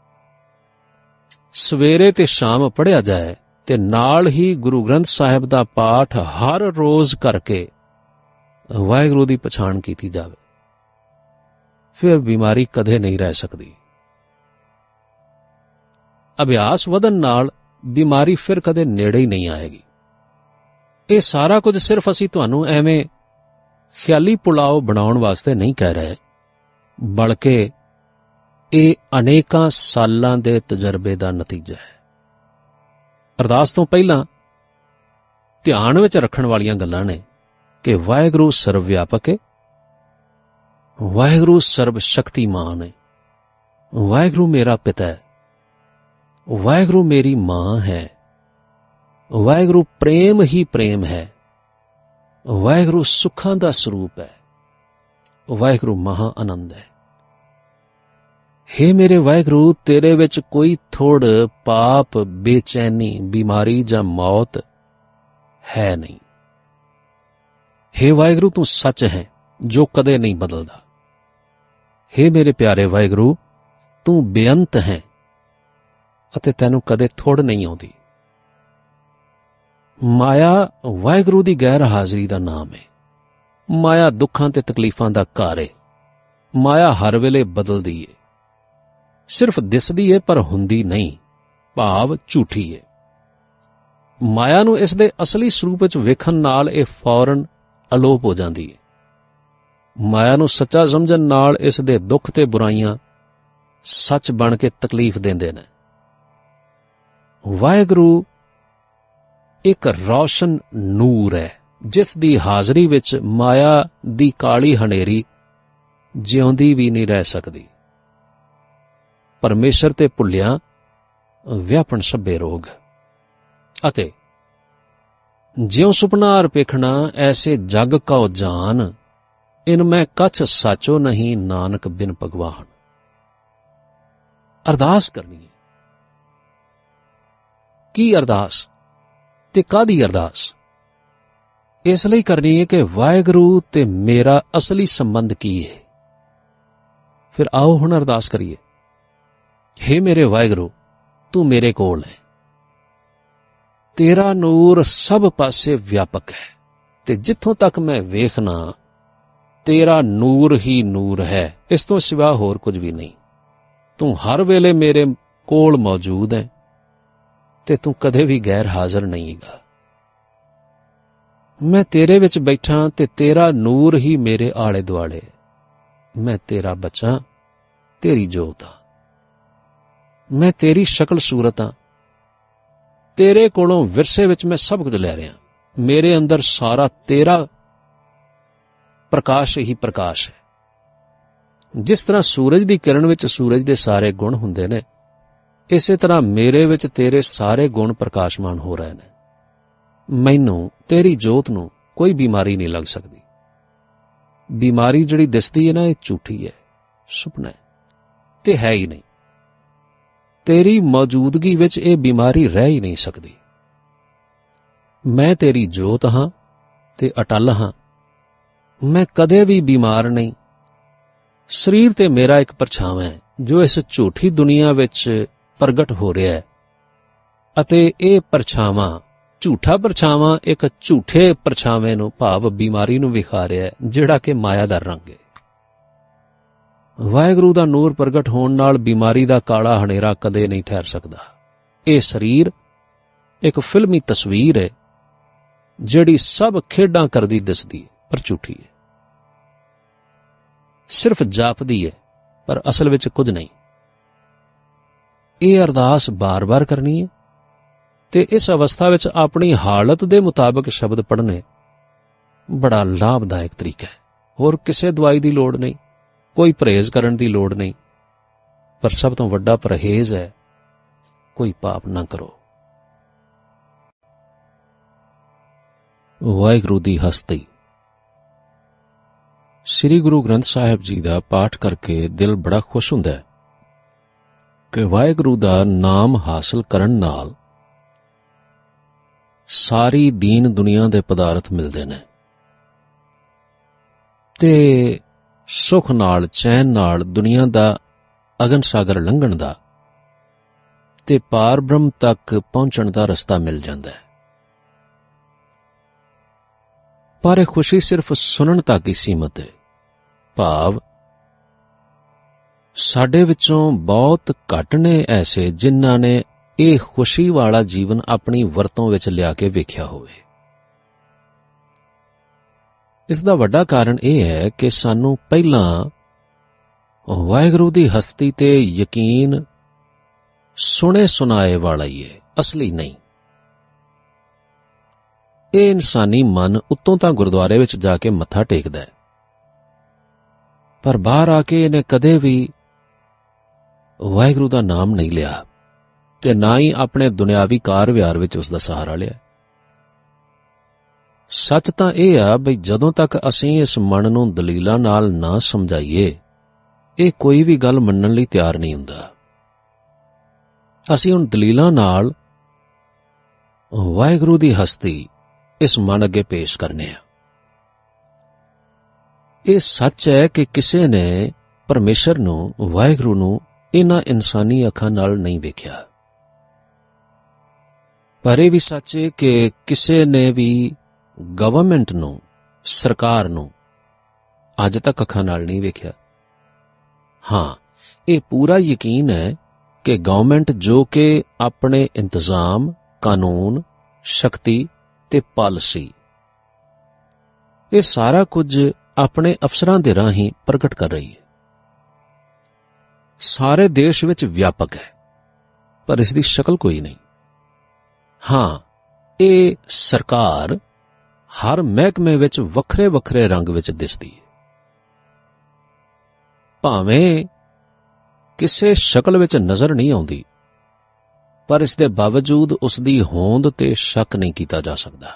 S1: सवेरे ते शाम पढ़िया जाए ते नाल ही गुरु ग्रंथ साहिब दा पाठ हर रोज़ करके वाहिगुरू दी पछाण कीती जावे, फिर बीमारी कदे नहीं रह सकती। अभ्यास वधन नाल बीमारी फिर कदे नेड़े ही नहीं आएगी। ये सारा कुछ सिर्फ असी तुहानू एवें ख्याली पुलाव बनाउण वास्ते नहीं कह रहे, बल्कि ये अनेकां सालां दे तजर्बे दा नतीजा है। अरदास तो पहला ध्यान विच रखण वालियां गल्लां ने कि वाहिगुरू सर्वव्यापक है, वाहिगुरू सर्व शक्तिमान है, वाहिगुरू मेरा पिता है, वाहिगुरू मेरी मां है, वाहिगुरू प्रेम ही प्रेम है, वाहिगुरू सुखां दा स्वरूप है, वाहिगुरू महा आनंद है। हे मेरे वाहिगुरू, तेरे विच कोई थोड़, पाप, बेचैनी, बीमारी जां मौत है नहीं। हे वाहिगुरू, तू सच है जो कदे नहीं बदलदा। हे मेरे प्यारे वाहिगुरू, तू बेअंत है अते तैनू कदे थोड़ नहीं आउंदी। माया वाहिगुरू दी गैर हाज़री दा नाम है। माया दुखां ते तकलीफां दा घर है। माया हर वेले बदलदी है, सिर्फ दिसदी है पर हुंदी नहीं, भाव झूठी है। माया नूं इस दे असली स्वरूप विच वेखण नाल इह फौरन अलोप हो जाती है। माया नूं सच्चा समझण नाल इस दे दुख ते बुराइयां सच बन के तकलीफ देंदे ने। वाहिगुरू एक रोशन नूर है, जिस दी हाज़री विच माया दी काली हनेरी जिउंदी भी नहीं रह सकती। परमेशर ते भुलिया व्यापन सभे रोग, अते ज्यों सुपना रपेखना ऐसे जग कौ जान, इनमें कछ साचो नहीं नानक बिन भगवान। अरदास करनी है। की अरदास ते कादी अरदास? इसलिए करनी है कि वाहिगुरू ते मेरा असली संबंध की है। फिर आओ हुण अरदास करिए। हे मेरे वाहिगुरू, तू मेरे कोल है, तेरा नूर सब पासे व्यापक है, ते जिथों तक मैं वेखना तेरा नूर ही नूर है, इस तो सिवा होर कुछ भी नहीं। तू हर वेले मेरे कोल मौजूद है, ते तू कदे भी गैर हाज़र नहीं गा। मैं तेरे विच बैठा ते तेरा नूर ही मेरे आले दुआले। मैं तेरा बच्चा, तेरी जोत हाँ, मैं तेरी शक्ल सूरत हाँ, तेरे कोलों विरसे विच मैं सब कुछ लै रहा। मेरे अंदर सारा तेरा प्रकाश ही प्रकाश है। जिस तरह सूरज की किरण विच सूरज के सारे गुण हुंदे ने, इसे तरह मेरे विच तेरे सारे गुण प्रकाशमान हो रहे हैं। मैनू तेरी जोत नूं कोई बीमारी नहीं लग सकती। बीमारी जिहड़ी दिसदी है ना, ये झूठी है, सुपना है, ते है ही नहीं। ਤੇਰੀ ਮੌਜੂਦਗੀ ਵਿੱਚ ਇਹ ਬਿਮਾਰੀ ਰਹਿ ਹੀ ਨਹੀਂ ਸਕਦੀ। ਮੈਂ ਤੇਰੀ ਜੋਤ ਹਾਂ ਤੇ ਅਟੱਲ ਹਾਂ। ਮੈਂ ਕਦੇ ਵੀ ਬਿਮਾਰ ਨਹੀਂ। ਸਰੀਰ ਤੇ ਮੇਰਾ ਇੱਕ ਪਰਛਾਵਾਂ ਹੈ ਜੋ ਇਸ ਝੂਠੀ ਦੁਨੀਆ ਵਿੱਚ ਪ੍ਰਗਟ ਹੋ ਰਿਹਾ ਹੈ, ਅਤੇ ਇਹ ਪਰਛਾਵਾਂ, ਝੂਠਾ ਪਰਛਾਵਾਂ ਇੱਕ ਝੂਠੇ ਪਰਛਾਵੇਂ ਨੂੰ, ਭਾਵ ਬਿਮਾਰੀ ਨੂੰ ਵਿਖਾ ਰਿਹਾ ਹੈ, ਜਿਹੜਾ ਕਿ ਮਾਇਆ ਦਾ ਰੰਗ ਹੈ। ਵਾਹਿਗੁਰੂ ਦਾ ਨੂਰ ਪ੍ਰਗਟ ਹੋਣ ਨਾਲ ਬਿਮਾਰੀ ਦਾ ਕਾਲਾ ਹਨੇਰਾ ਕਦੇ ਨਹੀਂ ਠਹਿਰ ਸਕਦਾ। ਇਹ ਸਰੀਰ ਇੱਕ ਫਿਲਮੀ ਤਸਵੀਰ ਹੈ ਜਿਹੜੀ ਸਭ ਖੇਡਾਂ ਕਰਦੀ ਦਿਸਦੀ ਹੈ, ਪਰ ਝੂਠੀ ਹੈ। ਸਿਰਫ ਜਾਪਦੀ ਹੈ, ਪਰ ਅਸਲ ਵਿੱਚ ਕੁਝ ਨਹੀਂ। ਇਹ ਅਰਦਾਸ ਬਾਰ-ਬਾਰ ਕਰਨੀ ਹੈ ਤੇ ਇਸ ਅਵਸਥਾ ਵਿੱਚ ਆਪਣੀ ਹਾਲਤ ਦੇ ਮੁਤਾਬਕ ਸ਼ਬਦ ਪੜ੍ਹਨੇ ਬੜਾ ਲਾਭਦਾਇਕ ਤਰੀਕਾ ਹੈ। ਹੋਰ ਕਿਸੇ ਦਵਾਈ ਦੀ ਲੋੜ ਨਹੀਂ, ਕੋਈ ਪਰਹੇਜ਼ ਕਰਨ ਦੀ ਲੋੜ ਨਹੀਂ, ਪਰ ਸਭ ਤੋਂ ਵੱਡਾ ਪਰਹੇਜ਼ ਹੈ ਕੋਈ ਪਾਪ ਨਾ ਕਰੋ। ਵਾਹਿਗੁਰੂ ਦੀ ਹਸਤੀ। ਸ੍ਰੀ ਗੁਰੂ ਗ੍ਰੰਥ ਸਾਹਿਬ ਜੀ ਦਾ ਪਾਠ ਕਰਕੇ ਦਿਲ ਬੜਾ ਖੁਸ਼ ਹੁੰਦਾ ਹੈ ਕਿ ਵਾਹਿਗੁਰੂ ਦਾ ਨਾਮ ਹਾਸਲ ਕਰਨ ਨਾਲ ਸਾਰੀ ਦੀਨ ਦੁਨੀਆ ਦੇ ਪਦਾਰਥ ਮਿਲਦੇ ਨੇ ਤੇ ਸੁਖ ਨਾਲ, ਚੈਨ ਨਾਲ ਦੁਨੀਆ ਦਾ ਅਗਨ ਸਾਗਰ ਲੰਘਣ ਦਾ ਤੇ ਪਾਰ ਬ੍ਰਹਮ ਤੱਕ ਪਹੁੰਚਣ ਦਾ ਰਸਤਾ ਮਿਲ ਜਾਂਦਾ ਹੈ। ਪਰ ਇਹ ਖੁਸ਼ੀ ਸਿਰਫ ਸੁਣਨ ਤੱਕ ਹੀ ਸੀਮਤ ਹੈ। ਭਾਵ ਸਾਡੇ ਵਿੱਚੋਂ ਬਹੁਤ ਘੱਟ ਨੇ ਐਸੇ ਜਿਨ੍ਹਾਂ ਨੇ ਇਹ ਖੁਸ਼ੀ ਵਾਲਾ ਜੀਵਨ ਆਪਣੀ ਵਰਤੋਂ ਵਿੱਚ ਲਿਆ ਕੇ ਵੇਖਿਆ ਹੋਵੇ। ਇਸ ਦਾ ਵੱਡਾ ਕਾਰਨ ਇਹ ਹੈ ਕਿ ਸਾਨੂੰ ਪਹਿਲਾਂ ਵਾਹਿਗੁਰੂ ਦੀ ਹਸਤੀ ਤੇ ਯਕੀਨ ਸੁਣੇ ਸੁਣਾਏ ਵਾਲਾ ਹੀ ਹੈ, ਅਸਲੀ ਨਹੀਂ। ਇਹ ਇਨਸਾਨੀ ਮਨ ਉੱਤੋਂ ਤਾਂ ਗੁਰਦੁਆਰੇ ਵਿੱਚ ਜਾ ਕੇ ਮੱਥਾ ਟੇਕਦਾ ਹੈ, ਪਰ ਬਾਹਰ ਆ ਕੇ ਇਹਨੇ ਕਦੇ ਵੀ ਵਾਹਿਗੁਰੂ ਦਾ ਨਾਮ ਨਹੀਂ ਲਿਆ ਤੇ ਨਾ ਹੀ ਆਪਣੇ ਦੁਨਿਆਵੀ ਕਾਰ ਵਿਹਾਰ ਵਿੱਚ ਉਸ ਦਾ ਸਹਾਰਾ ਲਿਆ। ਸੱਚ ਤਾਂ ਇਹ ਆ ਬਈ ਜਦੋਂ ਤੱਕ ਅਸੀਂ ਇਸ ਮਨ ਨੂੰ ਦਲੀਲਾਂ ਨਾਲ ਨਾ ਸਮਝਾਈਏ, ਇਹ ਕੋਈ ਵੀ ਗੱਲ ਮੰਨਣ ਲਈ ਤਿਆਰ ਨਹੀਂ ਹੁੰਦਾ। ਅਸੀਂ ਹੁਣ ਦਲੀਲਾਂ ਨਾਲ ਵਾਹਿਗੁਰੂ ਦੀ ਹਸਤੀ ਇਸ ਮਨ ਅੱਗੇ ਪੇਸ਼ ਕਰਨੇ ਆ। ਇਹ ਸੱਚ ਹੈ ਕਿ ਕਿਸੇ ਨੇ ਪਰਮੇਸ਼ਰ ਨੂੰ, ਵਾਹਿਗੁਰੂ ਨੂੰ ਇਹਨਾਂ ਇਨਸਾਨੀ ਅੱਖਾਂ ਨਾਲ ਨਹੀਂ ਵੇਖਿਆ, ਪਰ ਇਹ ਵੀ ਸੱਚ ਹੈ ਕਿ ਕਿਸੇ ਨੇ ਵੀ ਗਵਰਨਮੈਂਟ ਨੂੰ, ਸਰਕਾਰ ਨੂੰ ਅੱਜ ਤੱਕ ਅੱਖਾਂ ਨਾਲ ਨਹੀਂ ਵੇਖਿਆ। ਹਾਂ, ਇਹ ਪੂਰਾ ਯਕੀਨ ਹੈ ਕਿ ਗਵਰਨਮੈਂਟ ਜੋ ਕਿ ਆਪਣੇ ਇੰਤਜ਼ਾਮ, ਕਾਨੂੰਨ, ਸ਼ਕਤੀ ਤੇ ਪਾਲਿਸੀ, ਇਹ ਸਾਰਾ ਕੁਝ ਆਪਣੇ ਅਫਸਰਾਂ ਦੇ ਰਾਹੀਂ ਪ੍ਰਗਟ ਕਰ ਰਹੀ ਹੈ, ਸਾਰੇ ਦੇਸ਼ ਵਿੱਚ ਵਿਆਪਕ ਹੈ, ਪਰ ਇਸ ਦੀ ਸ਼ਕਲ ਕੋਈ ਨਹੀਂ। ਹਾਂ, ਇਹ ਸਰਕਾਰ ਹਰ ਮਹਿਕਮੇ ਵਿੱਚ ਵੱਖਰੇ ਵੱਖਰੇ ਰੰਗ ਵਿੱਚ ਦਿਸਦੀ ਹੈ, ਭਾਵੇਂ ਕਿਸੇ ਸ਼ਕਲ ਵਿੱਚ ਨਜ਼ਰ ਨਹੀਂ ਆਉਂਦੀ, ਪਰ ਇਸ ਦੇ ਬਾਵਜੂਦ ਉਸ ਦੀ ਹੋਂਦ ਤੇ ਸ਼ੱਕ ਨਹੀਂ ਕੀਤਾ ਜਾ ਸਕਦਾ।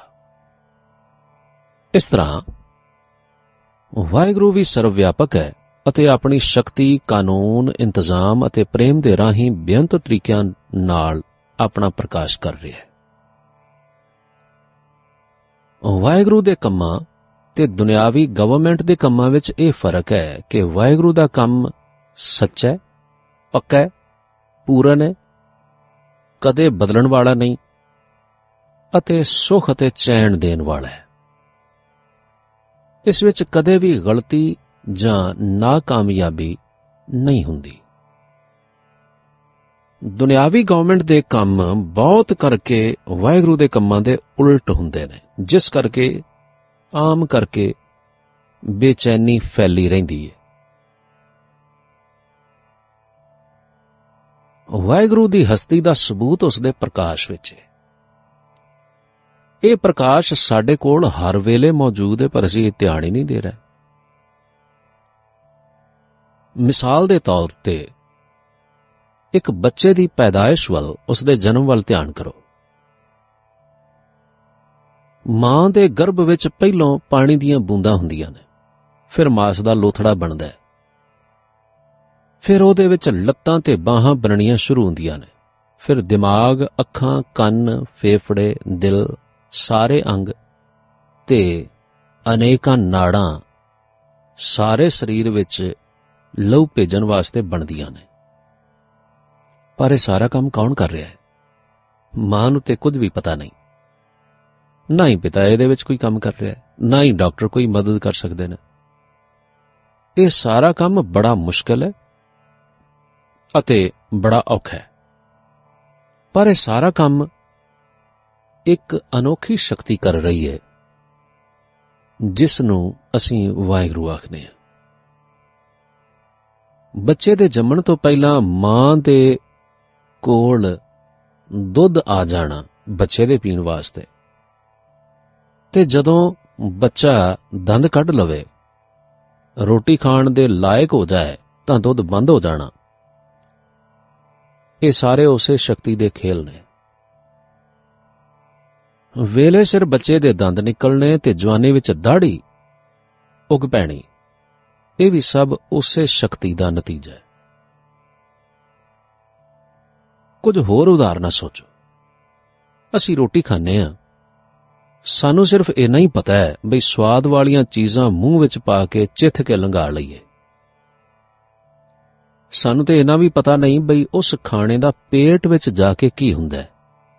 S1: ਇਸ ਤਰ੍ਹਾਂ ਵਾਹਿਗੁਰੂ ਵੀ ਸਰਵ ਵਿਆਪਕ ਹੈ ਅਤੇ ਆਪਣੀ ਸ਼ਕਤੀ, ਕਾਨੂੰਨ, ਇੰਤਜ਼ਾਮ ਅਤੇ ਪ੍ਰੇਮ ਦੇ ਰਾਹੀਂ ਬੇਅੰਤ ਤਰੀਕਿਆਂ ਨਾਲ ਆਪਣਾ ਪ੍ਰਕਾਸ਼ ਕਰ ਰਿਹਾ ਹੈ। ਵਾਹਿਗੁਰੂ ਦੇ ਕੰਮਾਂ ਤੇ ਦੁਨਿਆਵੀ ਗਵਰਨਮੈਂਟ ਦੇ ਕੰਮਾਂ ਵਿੱਚ ਇਹ ਫਰਕ ਹੈ ਕਿ ਵਾਹਿਗੁਰੂ ਦਾ ਕੰਮ ਸੱਚਾ ਹੈ, ਪੱਕਾ ਹੈ, ਪੂਰਨ ਹੈ, ਕਦੇ ਬਦਲਣ ਵਾਲਾ ਨਹੀਂ ਅਤੇ ਸੁਖ ਅਤੇ ਚੈਨ ਦੇਣ ਵਾਲਾ ਹੈ। ਇਸ ਵਿੱਚ ਕਦੇ ਵੀ ਗਲਤੀ ਜਾਂ ਨਾਕਾਮਯਾਬੀ ਨਹੀਂ ਹੁੰਦੀ। ਦੁਨਿਆਵੀ ਗਵਰਨਮੈਂਟ ਦੇ ਕੰਮ ਬਹੁਤ ਕਰਕੇ ਵਾਹਿਗੁਰੂ ਦੇ ਕੰਮਾਂ ਦੇ ਉਲਟ ਹੁੰਦੇ ਨੇ, ਜਿਸ ਕਰਕੇ ਆਮ ਕਰਕੇ ਬੇਚੈਨੀ ਫੈਲੀ ਰਹਿੰਦੀ ਹੈ। ਵਾਹਿਗੁਰੂ ਦੀ ਹਸਤੀ ਦਾ ਸਬੂਤ ਉਸ ਦੇ ਪ੍ਰਕਾਸ਼ ਵਿੱਚ ਹੈ। ਇਹ ਪ੍ਰਕਾਸ਼ ਸਾਡੇ ਕੋਲ ਹਰ ਵੇਲੇ ਮੌਜੂਦ ਹੈ, ਪਰ ਅਸੀਂ ਧਿਆਨ ਹੀ ਨਹੀਂ ਦੇ ਰਹੇ। ਮਿਸਾਲ ਦੇ ਤੌਰ ਤੇ ਇੱਕ ਬੱਚੇ ਦੀ ਪੈਦਾਇਸ਼ ਵੱਲ, ਉਸ ਦੇ ਜਨਮ ਵੱਲ ਧਿਆਨ ਕਰੋ। ਮਾਂ ਦੇ ਗਰਭ ਵਿੱਚ ਪਹਿਲੋਂ ਪਾਣੀ ਦੀਆਂ ਬੂੰਦਾਂ ਹੁੰਦੀਆਂ ਨੇ, ਫਿਰ ਮਾਸ ਦਾ ਲੋਥੜਾ ਬਣਦਾ ਹੈ, ਫਿਰ ਉਹਦੇ ਵਿੱਚ ਲੱਤਾਂ ਤੇ ਬਾਹਾਂ ਬਣਨੀਆਂ ਸ਼ੁਰੂ ਹੁੰਦੀਆਂ ਨੇ। ਫਿਰ ਦਿਮਾਗ, ਅੱਖਾਂ, ਕੰਨ, ਫੇਫੜੇ, ਦਿਲ, ਸਾਰੇ ਅੰਗ ਤੇ ਅਨੇਕਾਂ ਨਾੜਾਂ ਸਾਰੇ ਸਰੀਰ ਵਿੱਚ ਲਹੂ ਭੇਜਣ ਵਾਸਤੇ ਬਣਦੀਆਂ ਨੇ। ਪਰ ਇਹ ਸਾਰਾ ਕੰਮ ਕੌਣ ਕਰ ਰਿਹਾ ਹੈ? ਮਾਂ ਨੂੰ ਤੇ ਕੁਝ ਵੀ ਪਤਾ ਨਹੀਂ। ਨਾ ਹੀ ਪਿਤਾ ਇਹਦੇ ਵਿੱਚ ਕੋਈ ਕੰਮ ਕਰ ਰਿਹਾ ਹੈ, ਨਾ ਹੀ ਡਾਕਟਰ ਕੋਈ ਮਦਦ ਕਰ ਸਕਦੇ ਨੇ। ਇਹ ਸਾਰਾ ਕੰਮ ਬੜਾ ਮੁਸ਼ਕਲ ਹੈ ਅਤੇ ਬੜਾ ਔਖਾ ਹੈ। ਪਰ ਇਹ ਸਾਰਾ ਕੰਮ ਇੱਕ ਅਨੋਖੀ ਸ਼ਕਤੀ ਕਰ ਰਹੀ ਹੈ, ਜਿਸ ਨੂੰ ਅਸੀਂ ਵਾਹਿਗੁਰੂ ਆਖਦੇ ਹਾਂ। ਬੱਚੇ ਦੇ ਜੰਮਣ ਤੋਂ ਪਹਿਲਾਂ ਮਾਂ ਦੇ ਕੋਲ ਦੁੱਧ ਆ ਜਾਣਾ ਬੱਚੇ ਦੇ ਪੀਣ ਵਾਸਤੇ, ਤੇ ਜਦੋਂ ਬੱਚਾ ਦੰਦ ਕੱਢ ਲਵੇ, ਰੋਟੀ ਖਾਣ ਦੇ ਲਾਇਕ ਹੋ ਜਾਏ, ਤਾਂ ਦੁੱਧ ਬੰਦ ਹੋ ਜਾਣਾ। ਇਹ ਸਾਰੇ ਉਸੇ ਸ਼ਕਤੀ ਦੇ ਖੇਲ ਨੇ। ਵੇਲੇ ਸਿਰ ਬੱਚੇ ਦੇ ਦੰਦ ਨਿਕਲਣੇ ਤੇ ਜਵਾਨੀ ਵਿੱਚ ਦਾੜੀ ਉਗ ਪੈਣੀ, ਇਹ ਵੀ ਸਭ ਉਸੇ ਸ਼ਕਤੀ ਦਾ ਨਤੀਜਾ ਹੈ। ਕੁਝ ਹੋਰ ਉਦਾਹਰਨਾਂ ਸੋਚੋ। ਅਸੀਂ ਰੋਟੀ ਖਾਂਦੇ ਹਾਂ, ਸਾਨੂੰ ਸਿਰਫ ਇੰਨਾ ਹੀ ਪਤਾ ਹੈ ਬਈ ਸਵਾਦ ਵਾਲੀਆਂ ਚੀਜ਼ਾਂ ਮੂੰਹ ਵਿੱਚ ਪਾ ਕੇ ਚਿੱਥ ਕੇ ਲੰਘਾ ਲਈਏ। ਸਾਨੂੰ ਤੇ ਇੰਨਾ ਵੀ ਪਤਾ ਨਹੀਂ ਬਈ ਉਸ ਖਾਣੇ ਦਾ ਪੇਟ ਵਿੱਚ ਜਾ ਕੇ ਕੀ ਹੁੰਦਾ ਹੈ।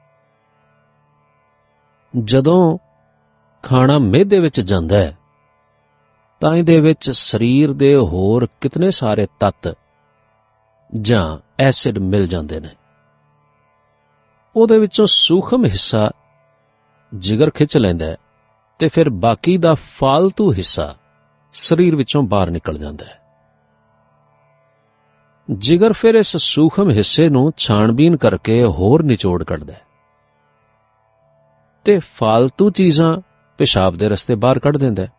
S1: ਜਦੋਂ ਖਾਣਾ ਮਿਹਦੇ ਵਿੱਚ ਜਾਂਦਾ ਹੈ ਤਾਂ ਇਹਦੇ ਵਿੱਚ ਸਰੀਰ ਦੇ ਹੋਰ ਕਿਤਨੇ ਸਾਰੇ ਤੱਤ ਜਾਂ ਐਸਿਡ ਮਿਲ ਜਾਂਦੇ ਨੇ। ਉਹਦੇ ਵਿੱਚੋਂ ਸੂਖਮ ਹਿੱਸਾ ਜਿਗਰ ਖਿੱਚ ਲੈਂਦਾ ਹੈ ਤੇ ਫਿਰ ਬਾਕੀ ਦਾ ਫਾਲਤੂ ਹਿੱਸਾ ਸਰੀਰ ਵਿੱਚੋਂ ਬਾਹਰ ਨਿਕਲ ਜਾਂਦਾ ਹੈ। ਜਿਗਰ ਫਿਰ ਇਸ ਸੂਖਮ ਹਿੱਸੇ ਨੂੰ ਛਾਣਬੀਨ ਕਰਕੇ ਹੋਰ ਨਿਚੋੜ ਕੱਢਦਾ ਹੈ ਤੇ ਫਾਲਤੂ ਚੀਜ਼ਾਂ ਪਿਸ਼ਾਬ ਦੇ ਰਸਤੇ ਬਾਹਰ ਕੱਢ ਦਿੰਦਾ ਹੈ,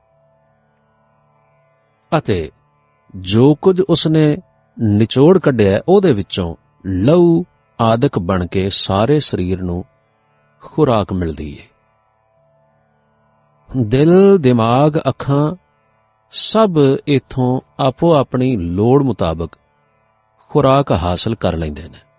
S1: ਅਤੇ ਜੋ ਕੁਝ ਉਸਨੇ ਨਿਚੋੜ ਕੱਢਿਆ ਉਹਦੇ ਵਿੱਚੋਂ ਲਹੂ ਆਦਿਕ ਬਣ ਕੇ ਸਾਰੇ ਸਰੀਰ ਨੂੰ ਖੁਰਾਕ ਮਿਲਦੀ ਹੈ। ਦਿਲ, ਦਿਮਾਗ, ਅੱਖਾਂ ਸਭ ਇਥੋਂ ਆਪੋ ਆਪਣੀ ਲੋੜ ਮੁਤਾਬਕ ਖੁਰਾਕ ਹਾਸਲ ਕਰ ਲੈਂਦੇ ਨੇ।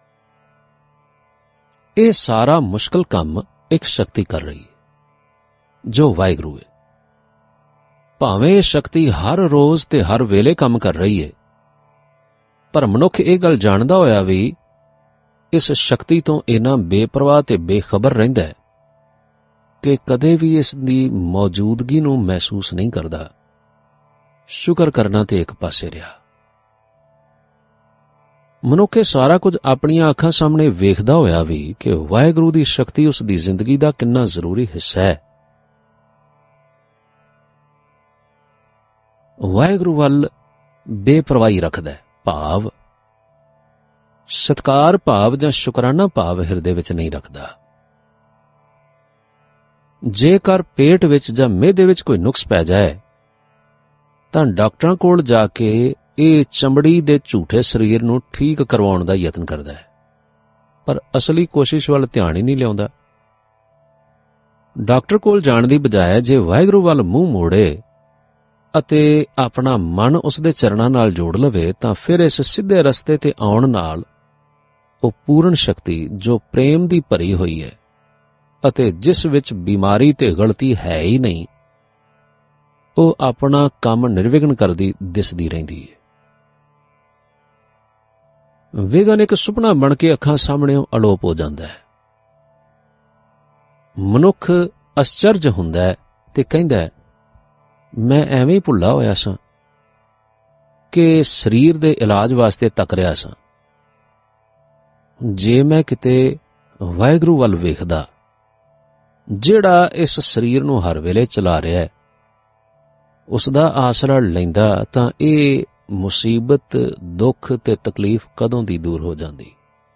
S1: ਇਹ ਸਾਰਾ ਮੁਸ਼ਕਲ ਕੰਮ ਇੱਕ ਸ਼ਕਤੀ ਕਰ ਰਹੀ ਹੈ, ਜੋ ਵਾਹਿਗੁਰੂ ਹੈ। ਭਾਵੇਂ ਇਹ ਸ਼ਕਤੀ ਹਰ ਰੋਜ਼ ਤੇ ਹਰ ਵੇਲੇ ਕੰਮ ਕਰ ਰਹੀ ਹੈ, ਪਰ ਮਨੁੱਖ ਇਹ ਗੱਲ ਜਾਣਦਾ ਹੋਇਆ ਵੀ ਇਸ ਸ਼ਕਤੀ ਤੋਂ ਇੰਨਾ ਬੇਪਰਵਾਹ ਤੇ ਬੇਖਬਰ ਰਹਿੰਦਾ ਹੈ ਕਿ ਕਦੇ ਵੀ ਇਸ ਦੀ ਮੌਜੂਦਗੀ ਨੂੰ ਮਹਿਸੂਸ ਨਹੀਂ ਕਰਦਾ। ਸ਼ੁਕਰ ਕਰਨਾ ਤੇ ਇੱਕ ਪਾਸੇ ਰਿਹਾ। ਮਨੁੱਖ ਇਹ ਸਾਰਾ ਕੁਝ ਆਪਣੀਆਂ ਅੱਖਾਂ ਸਾਹਮਣੇ ਵੇਖਦਾ ਹੋਇਆ ਵੀ ਕਿ ਵਾਹਿਗੁਰੂ ਦੀ ਸ਼ਕਤੀ ਉਸ ਦੀ ਜ਼ਿੰਦਗੀ ਦਾ ਕਿੰਨਾ ਜ਼ਰੂਰੀ ਹਿੱਸਾ ਹੈ। ਵਾਹਿਗੁਰੂ ਵੱਲ ਬੇਪਰਵਾਹੀ ਰੱਖਦਾ ਹੈ, ਭਾਵ ਸਤਿਕਾਰ ਭਾਵ ਜਾਂ ਸ਼ੁਕਰਾਨਾ ਭਾਵ ਹਿਰਦੇ ਵਿੱਚ ਨਹੀਂ ਰੱਖਦਾ। ਜੇਕਰ ਪੇਟ ਵਿੱਚ ਜਾਂ ਮਿਹਦੇ ਵਿੱਚ ਕੋਈ ਨੁਕਸ ਪੈ ਜਾਏ ਤਾਂ ਡਾਕਟਰਾਂ ਕੋਲ ਜਾ ਕੇ ਇਹ ਚਮੜੀ ਦੇ ਝੂਠੇ ਸਰੀਰ ਨੂੰ ਠੀਕ ਕਰਵਾਉਣ ਦਾ ਯਤਨ ਕਰਦਾ ਹੈ, ਪਰ ਅਸਲੀ ਕੋਸ਼ਿਸ਼ ਵੱਲ ਧਿਆਨ ਹੀ ਨਹੀਂ ਲਿਆਉਂਦਾ। ਡਾਕਟਰ ਕੋਲ ਜਾਣ ਦੀ ਬਜਾਏ ਜੇ ਵਾਹਿਗੁਰੂ ਵੱਲ ਮੂੰਹ ਮੋੜੇ ਅਤੇ ਆਪਣਾ ਮਨ ਉਸ ਦੇ ਚਰਨਾਂ ਨਾਲ ਜੋੜ ਲਵੇ ਤਾਂ ਫਿਰ ਇਸ ਸਿੱਧੇ ਰਸਤੇ ਤੇ ਆਉਣ ਨਾਲ ਉਹ ਪੂਰਨ ਸ਼ਕਤੀ ਜੋ ਪ੍ਰੇਮ ਦੀ ਭਰੀ ਹੋਈ ਹੈ ਅਤੇ ਜਿਸ ਵਿੱਚ ਬਿਮਾਰੀ ਤੇ ਗਲਤੀ ਹੈ ਹੀ ਨਹੀਂ, ਉਹ ਆਪਣਾ ਕੰਮ ਨਿਰਵਿਘਨ ਕਰਦੀ ਦਿਸਦੀ ਰਹਿੰਦੀ ਹੈ। ਵਿਘਨ ਇੱਕ ਸੁਪਨਾ ਬਣ ਕੇ ਅੱਖਾਂ ਸਾਹਮਣੇ ਅਲੋਪ ਹੋ ਜਾਂਦਾ ਹੈ। ਮਨੁੱਖ ਅਸਚਰਜ ਹੁੰਦਾ ਹੈ ਤੇ ਕਹਿੰਦਾ ਹੈ, ਮੈਂ ਐਵੇਂ ਹੀ ਭੁੱਲਾ ਹੋਇਆ ਸਾਂ ਕਿ ਸਰੀਰ ਦੇ ਇਲਾਜ ਵਾਸਤੇ ਤੱਕ ਰਿਹਾ ਸਾਂ। ਜੇ ਮੈਂ ਕਿਤੇ ਵਾਹਿਗੁਰੂ ਵੱਲ ਵੇਖਦਾ, ਜਿਹੜਾ ਇਸ ਸਰੀਰ ਨੂੰ ਹਰ ਵੇਲੇ ਚਲਾ ਰਿਹਾ ਹੈ, ਉਸ ਦਾ ਆਸਰਾ ਲੈਂਦਾ, ਤਾਂ ਇਹ ਮੁਸੀਬਤ, ਦੁੱਖ ਤੇ ਤਕਲੀਫ ਕਦੋਂ ਦੀ ਦੂਰ ਹੋ ਜਾਂਦੀ।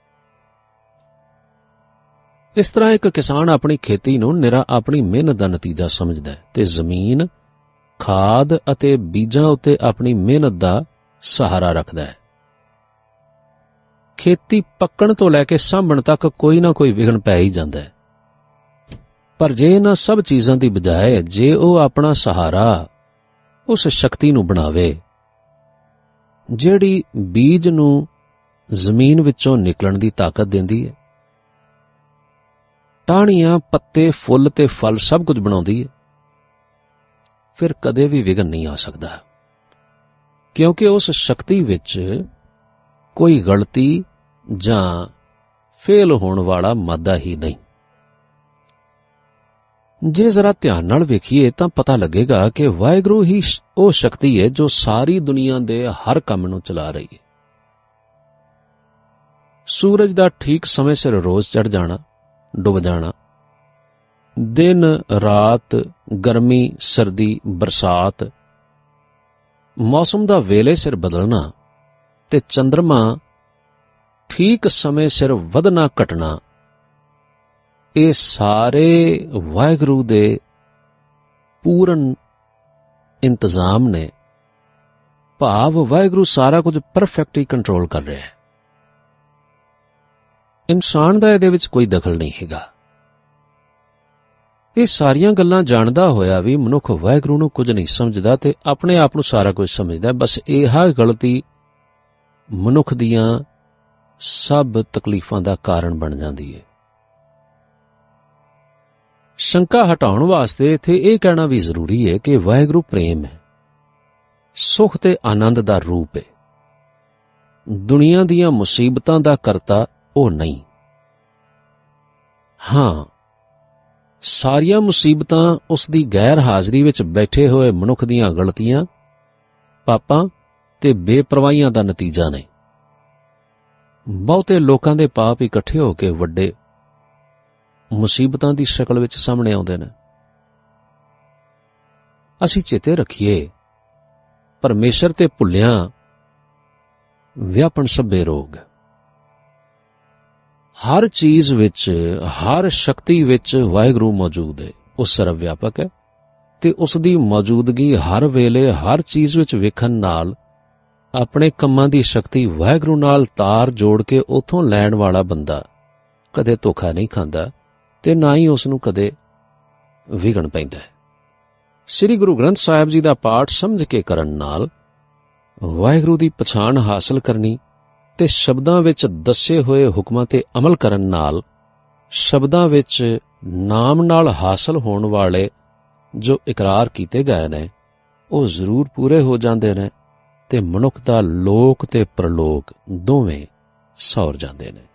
S1: ਇਸ ਤਰ੍ਹਾਂ ਇੱਕ ਕਿਸਾਨ ਆਪਣੀ ਖੇਤੀ ਨੂੰ ਨਿਰਾ ਆਪਣੀ ਮਿਹਨਤ ਦਾ ਨਤੀਜਾ ਸਮਝਦਾ ਹੈ ਤੇ ਜ਼ਮੀਨ, ਖਾਦ ਅਤੇ ਬੀਜਾਂ ਉੱਤੇ ਆਪਣੀ ਮਿਹਨਤ ਦਾ ਸਹਾਰਾ ਰੱਖਦਾ ਹੈ। ਖੇਤੀ ਪੱਕਣ ਤੋਂ ਲੈ ਕੇ ਸਾਂਭਣ ਤੱਕ ਕੋਈ ਨਾ ਕੋਈ ਵਿਘਨ ਪੈ ਹੀ ਜਾਂਦਾ ਹੈ, ਪਰ ਜੇ ਇਹਨਾਂ ਸਭ ਚੀਜ਼ਾਂ ਦੀ ਬਜਾਏ ਜੇ ਉਹ ਆਪਣਾ ਸਹਾਰਾ ਉਸ ਸ਼ਕਤੀ ਨੂੰ ਬਣਾਵੇ ਜਿਹੜੀ ਬੀਜ ਨੂੰ ਜ਼ਮੀਨ ਵਿੱਚੋਂ ਨਿਕਲਣ ਦੀ ਤਾਕਤ ਦਿੰਦੀ ਹੈ, ਟਾਹਣੀਆਂ, ਪੱਤੇ, ਫੁੱਲ ਤੇ ਫਲ ਸਭ ਕੁਝ ਬਣਾਉਂਦੀ ਹੈ, ਫਿਰ ਕਦੇ ਵੀ ਵਿਘਨ ਨਹੀਂ ਆ ਸਕਦਾ, ਕਿਉਂਕਿ ਉਸ ਸ਼ਕਤੀ ਵਿੱਚ ਕੋਈ ਗਲਤੀ ਜਾਂ ਫੇਲ ਹੋਣ ਵਾਲਾ ਮਾਦਾ ਹੀ ਨਹੀਂ। ਜੇ ਜ਼ਰਾ ਧਿਆਨ ਨਾਲ ਵੇਖੀਏ ਤਾਂ ਪਤਾ ਲੱਗੇਗਾ ਕਿ ਵਾਹਿਗੁਰੂ ਹੀ ਉਹ ਸ਼ਕਤੀ ਹੈ ਜੋ ਸਾਰੀ ਦੁਨੀਆ ਦੇ ਹਰ ਕੰਮ ਨੂੰ ਚਲਾ ਰਹੀ ਹੈ। ਸੂਰਜ ਦਾ ਠੀਕ ਸਮੇਂ ਸਿਰ ਰੋਜ਼ ਚੜ੍ਹ ਜਾਣਾ, ਡੁੱਬ ਜਾਣਾ, ਦਿਨ ਰਾਤ, ਗਰਮੀ ਸਰਦੀ, ਬਰਸਾਤ, ਮੌਸਮ ਦਾ ਵੇਲੇ ਸਿਰ ਬਦਲਣਾ ਤੇ ਚੰਦਰਮਾ ਠੀਕ ਸਮੇਂ ਸਿਰ ਵਧਣਾ ਘਟਣਾ, ਇਹ ਸਾਰੇ ਵਾਹਿਗੁਰੂ ਦੇ ਪੂਰਨ ਇੰਤਜ਼ਾਮ ਨੇ। ਭਾਵ ਵਾਹਿਗੁਰੂ ਸਾਰਾ ਕੁਝ ਪਰਫੈਕਟਲੀ ਕੰਟਰੋਲ ਕਰ ਰਿਹਾ ਹੈ। ਇਨਸਾਨ ਦਾ ਇਹਦੇ ਵਿੱਚ ਕੋਈ ਦਖਲ ਨਹੀਂ ਹੈਗਾ। ਇਹ ਸਾਰੀਆਂ ਗੱਲਾਂ ਜਾਣਦਾ ਹੋਇਆ ਵੀ ਮਨੁੱਖ ਵਾਹਿਗੁਰੂ ਨੂੰ ਕੁਝ ਨਹੀਂ ਸਮਝਦਾ ਤੇ ਆਪਣੇ ਆਪ ਨੂੰ ਸਾਰਾ ਕੁਝ ਸਮਝਦਾ। ਬਸ ਇਹ ਗਲਤੀ ਮਨੁੱਖ ਦੀਆਂ ਸਭ ਤਕਲੀਫਾਂ ਦਾ ਕਾਰਨ ਬਣ ਜਾਂਦੀ ਹੈ। ਸ਼ੰਕਾ ਹਟਾਉਣ ਵਾਸਤੇ ਇੱਥੇ ਇਹ ਕਹਿਣਾ ਵੀ ਜ਼ਰੂਰੀ ਹੈ ਕਿ ਵਾਹਿਗੁਰੂ ਪ੍ਰੇਮ ਹੈ, ਸੁਖ ਤੇ ਆਨੰਦ ਦਾ ਰੂਪ ਹੈ। ਦੁਨੀਆ ਦੀਆਂ ਮੁਸੀਬਤਾਂ ਦਾ ਕਰਤਾ ਉਹ ਨਹੀਂ। ਹਾਂ, ਸਾਰੀਆਂ ਮੁਸੀਬਤਾਂ ਉਸ ਦੀ ਗੈਰ ਹਾਜ਼ਰੀ ਵਿੱਚ ਬੈਠੇ ਹੋਏ ਮਨੁੱਖ ਦੀਆਂ ਗਲਤੀਆਂ, ਪਾਪਾਂ ਤੇ ਬੇਪਰਵਾਹੀਆਂ ਦਾ ਨਤੀਜਾ ਨੇ। ਬਹੁਤੇ ਲੋਕਾਂ ਦੇ ਪਾਪ ਇਕੱਠੇ ਹੋ ਕੇ ਵੱਡੇ ਮੁਸੀਬਤਾਂ ਦੀ ਸ਼ਕਲ ਵਿੱਚ ਸਾਹਮਣੇ ਆਉਂਦੇ ਨੇ। ਅਸੀਂ ਚੇਤੇ ਰੱਖੀਏ, ਪਰਮੇਸ਼ਰ ਤੇ ਭੁੱਲਿਆਂ ਵਿਆਪਣ ਸਭੇ ਰੋਗ। ਹਰ ਚੀਜ਼ ਵਿੱਚ, ਹਰ ਸ਼ਕਤੀ ਵਿੱਚ ਵਾਹਿਗੁਰੂ ਮੌਜੂਦ ਹੈ। ਉਹ ਸਰਵ ਵਿਆਪਕ ਹੈ ਤੇ ਉਸ ਦੀ ਮੌਜੂਦਗੀ ਹਰ ਵੇਲੇ ਹਰ ਚੀਜ਼ ਵਿੱਚ ਵੇਖਣ ਨਾਲ ਆਪਣੇ ਕੰਮਾਂ ਦੀ ਸ਼ਕਤੀ ਵਾਹਿਗੁਰੂ ਨਾਲ ਤਾਰ ਜੋੜ ਕੇ ਉਥੋਂ ਲੈਣ ਵਾਲਾ ਬੰਦਾ ਕਦੇ ਧੋਖਾ ਨਹੀਂ ਖਾਂਦਾ ਤੇ ਨਾ ਹੀ ਉਸ ਨੂੰ ਕਦੇ ਵਿਗੜ ਪੈਂਦਾ ਹੈ। ਸ੍ਰੀ ਗੁਰੂ ਗ੍ਰੰਥ ਸਾਹਿਬ ਜੀ ਦਾ ਪਾਠ ਸਮਝ ਕੇ ਕਰਨ ਨਾਲ ਵਾਹਿਗੁਰੂ ਦੀ ਪਛਾਣ ਹਾਸਲ ਕਰਨੀ ਤੇ ਸ਼ਬਦਾਂ ਵਿੱਚ ਦੱਸੇ ਹੋਏ ਹੁਕਮਾਂ ਤੇ ਅਮਲ ਕਰਨ ਨਾਲ ਸ਼ਬਦਾਂ ਵਿੱਚ ਨਾਮ ਨਾਲ ਹਾਸਲ ਹੋਣ ਵਾਲੇ ਜੋ ਇਕਰਾਰ ਕੀਤੇ ਗਏ ਨੇ ਉਹ ਜ਼ਰੂਰ ਪੂਰੇ ਹੋ ਜਾਂਦੇ ਨੇ ਤੇ ਮਨੁੱਖ ਦਾ ਲੋਕ ਤੇ ਪ੍ਰਲੋਕ ਦੋਵੇਂ ਸੌਰ ਜਾਂਦੇ ਨੇ।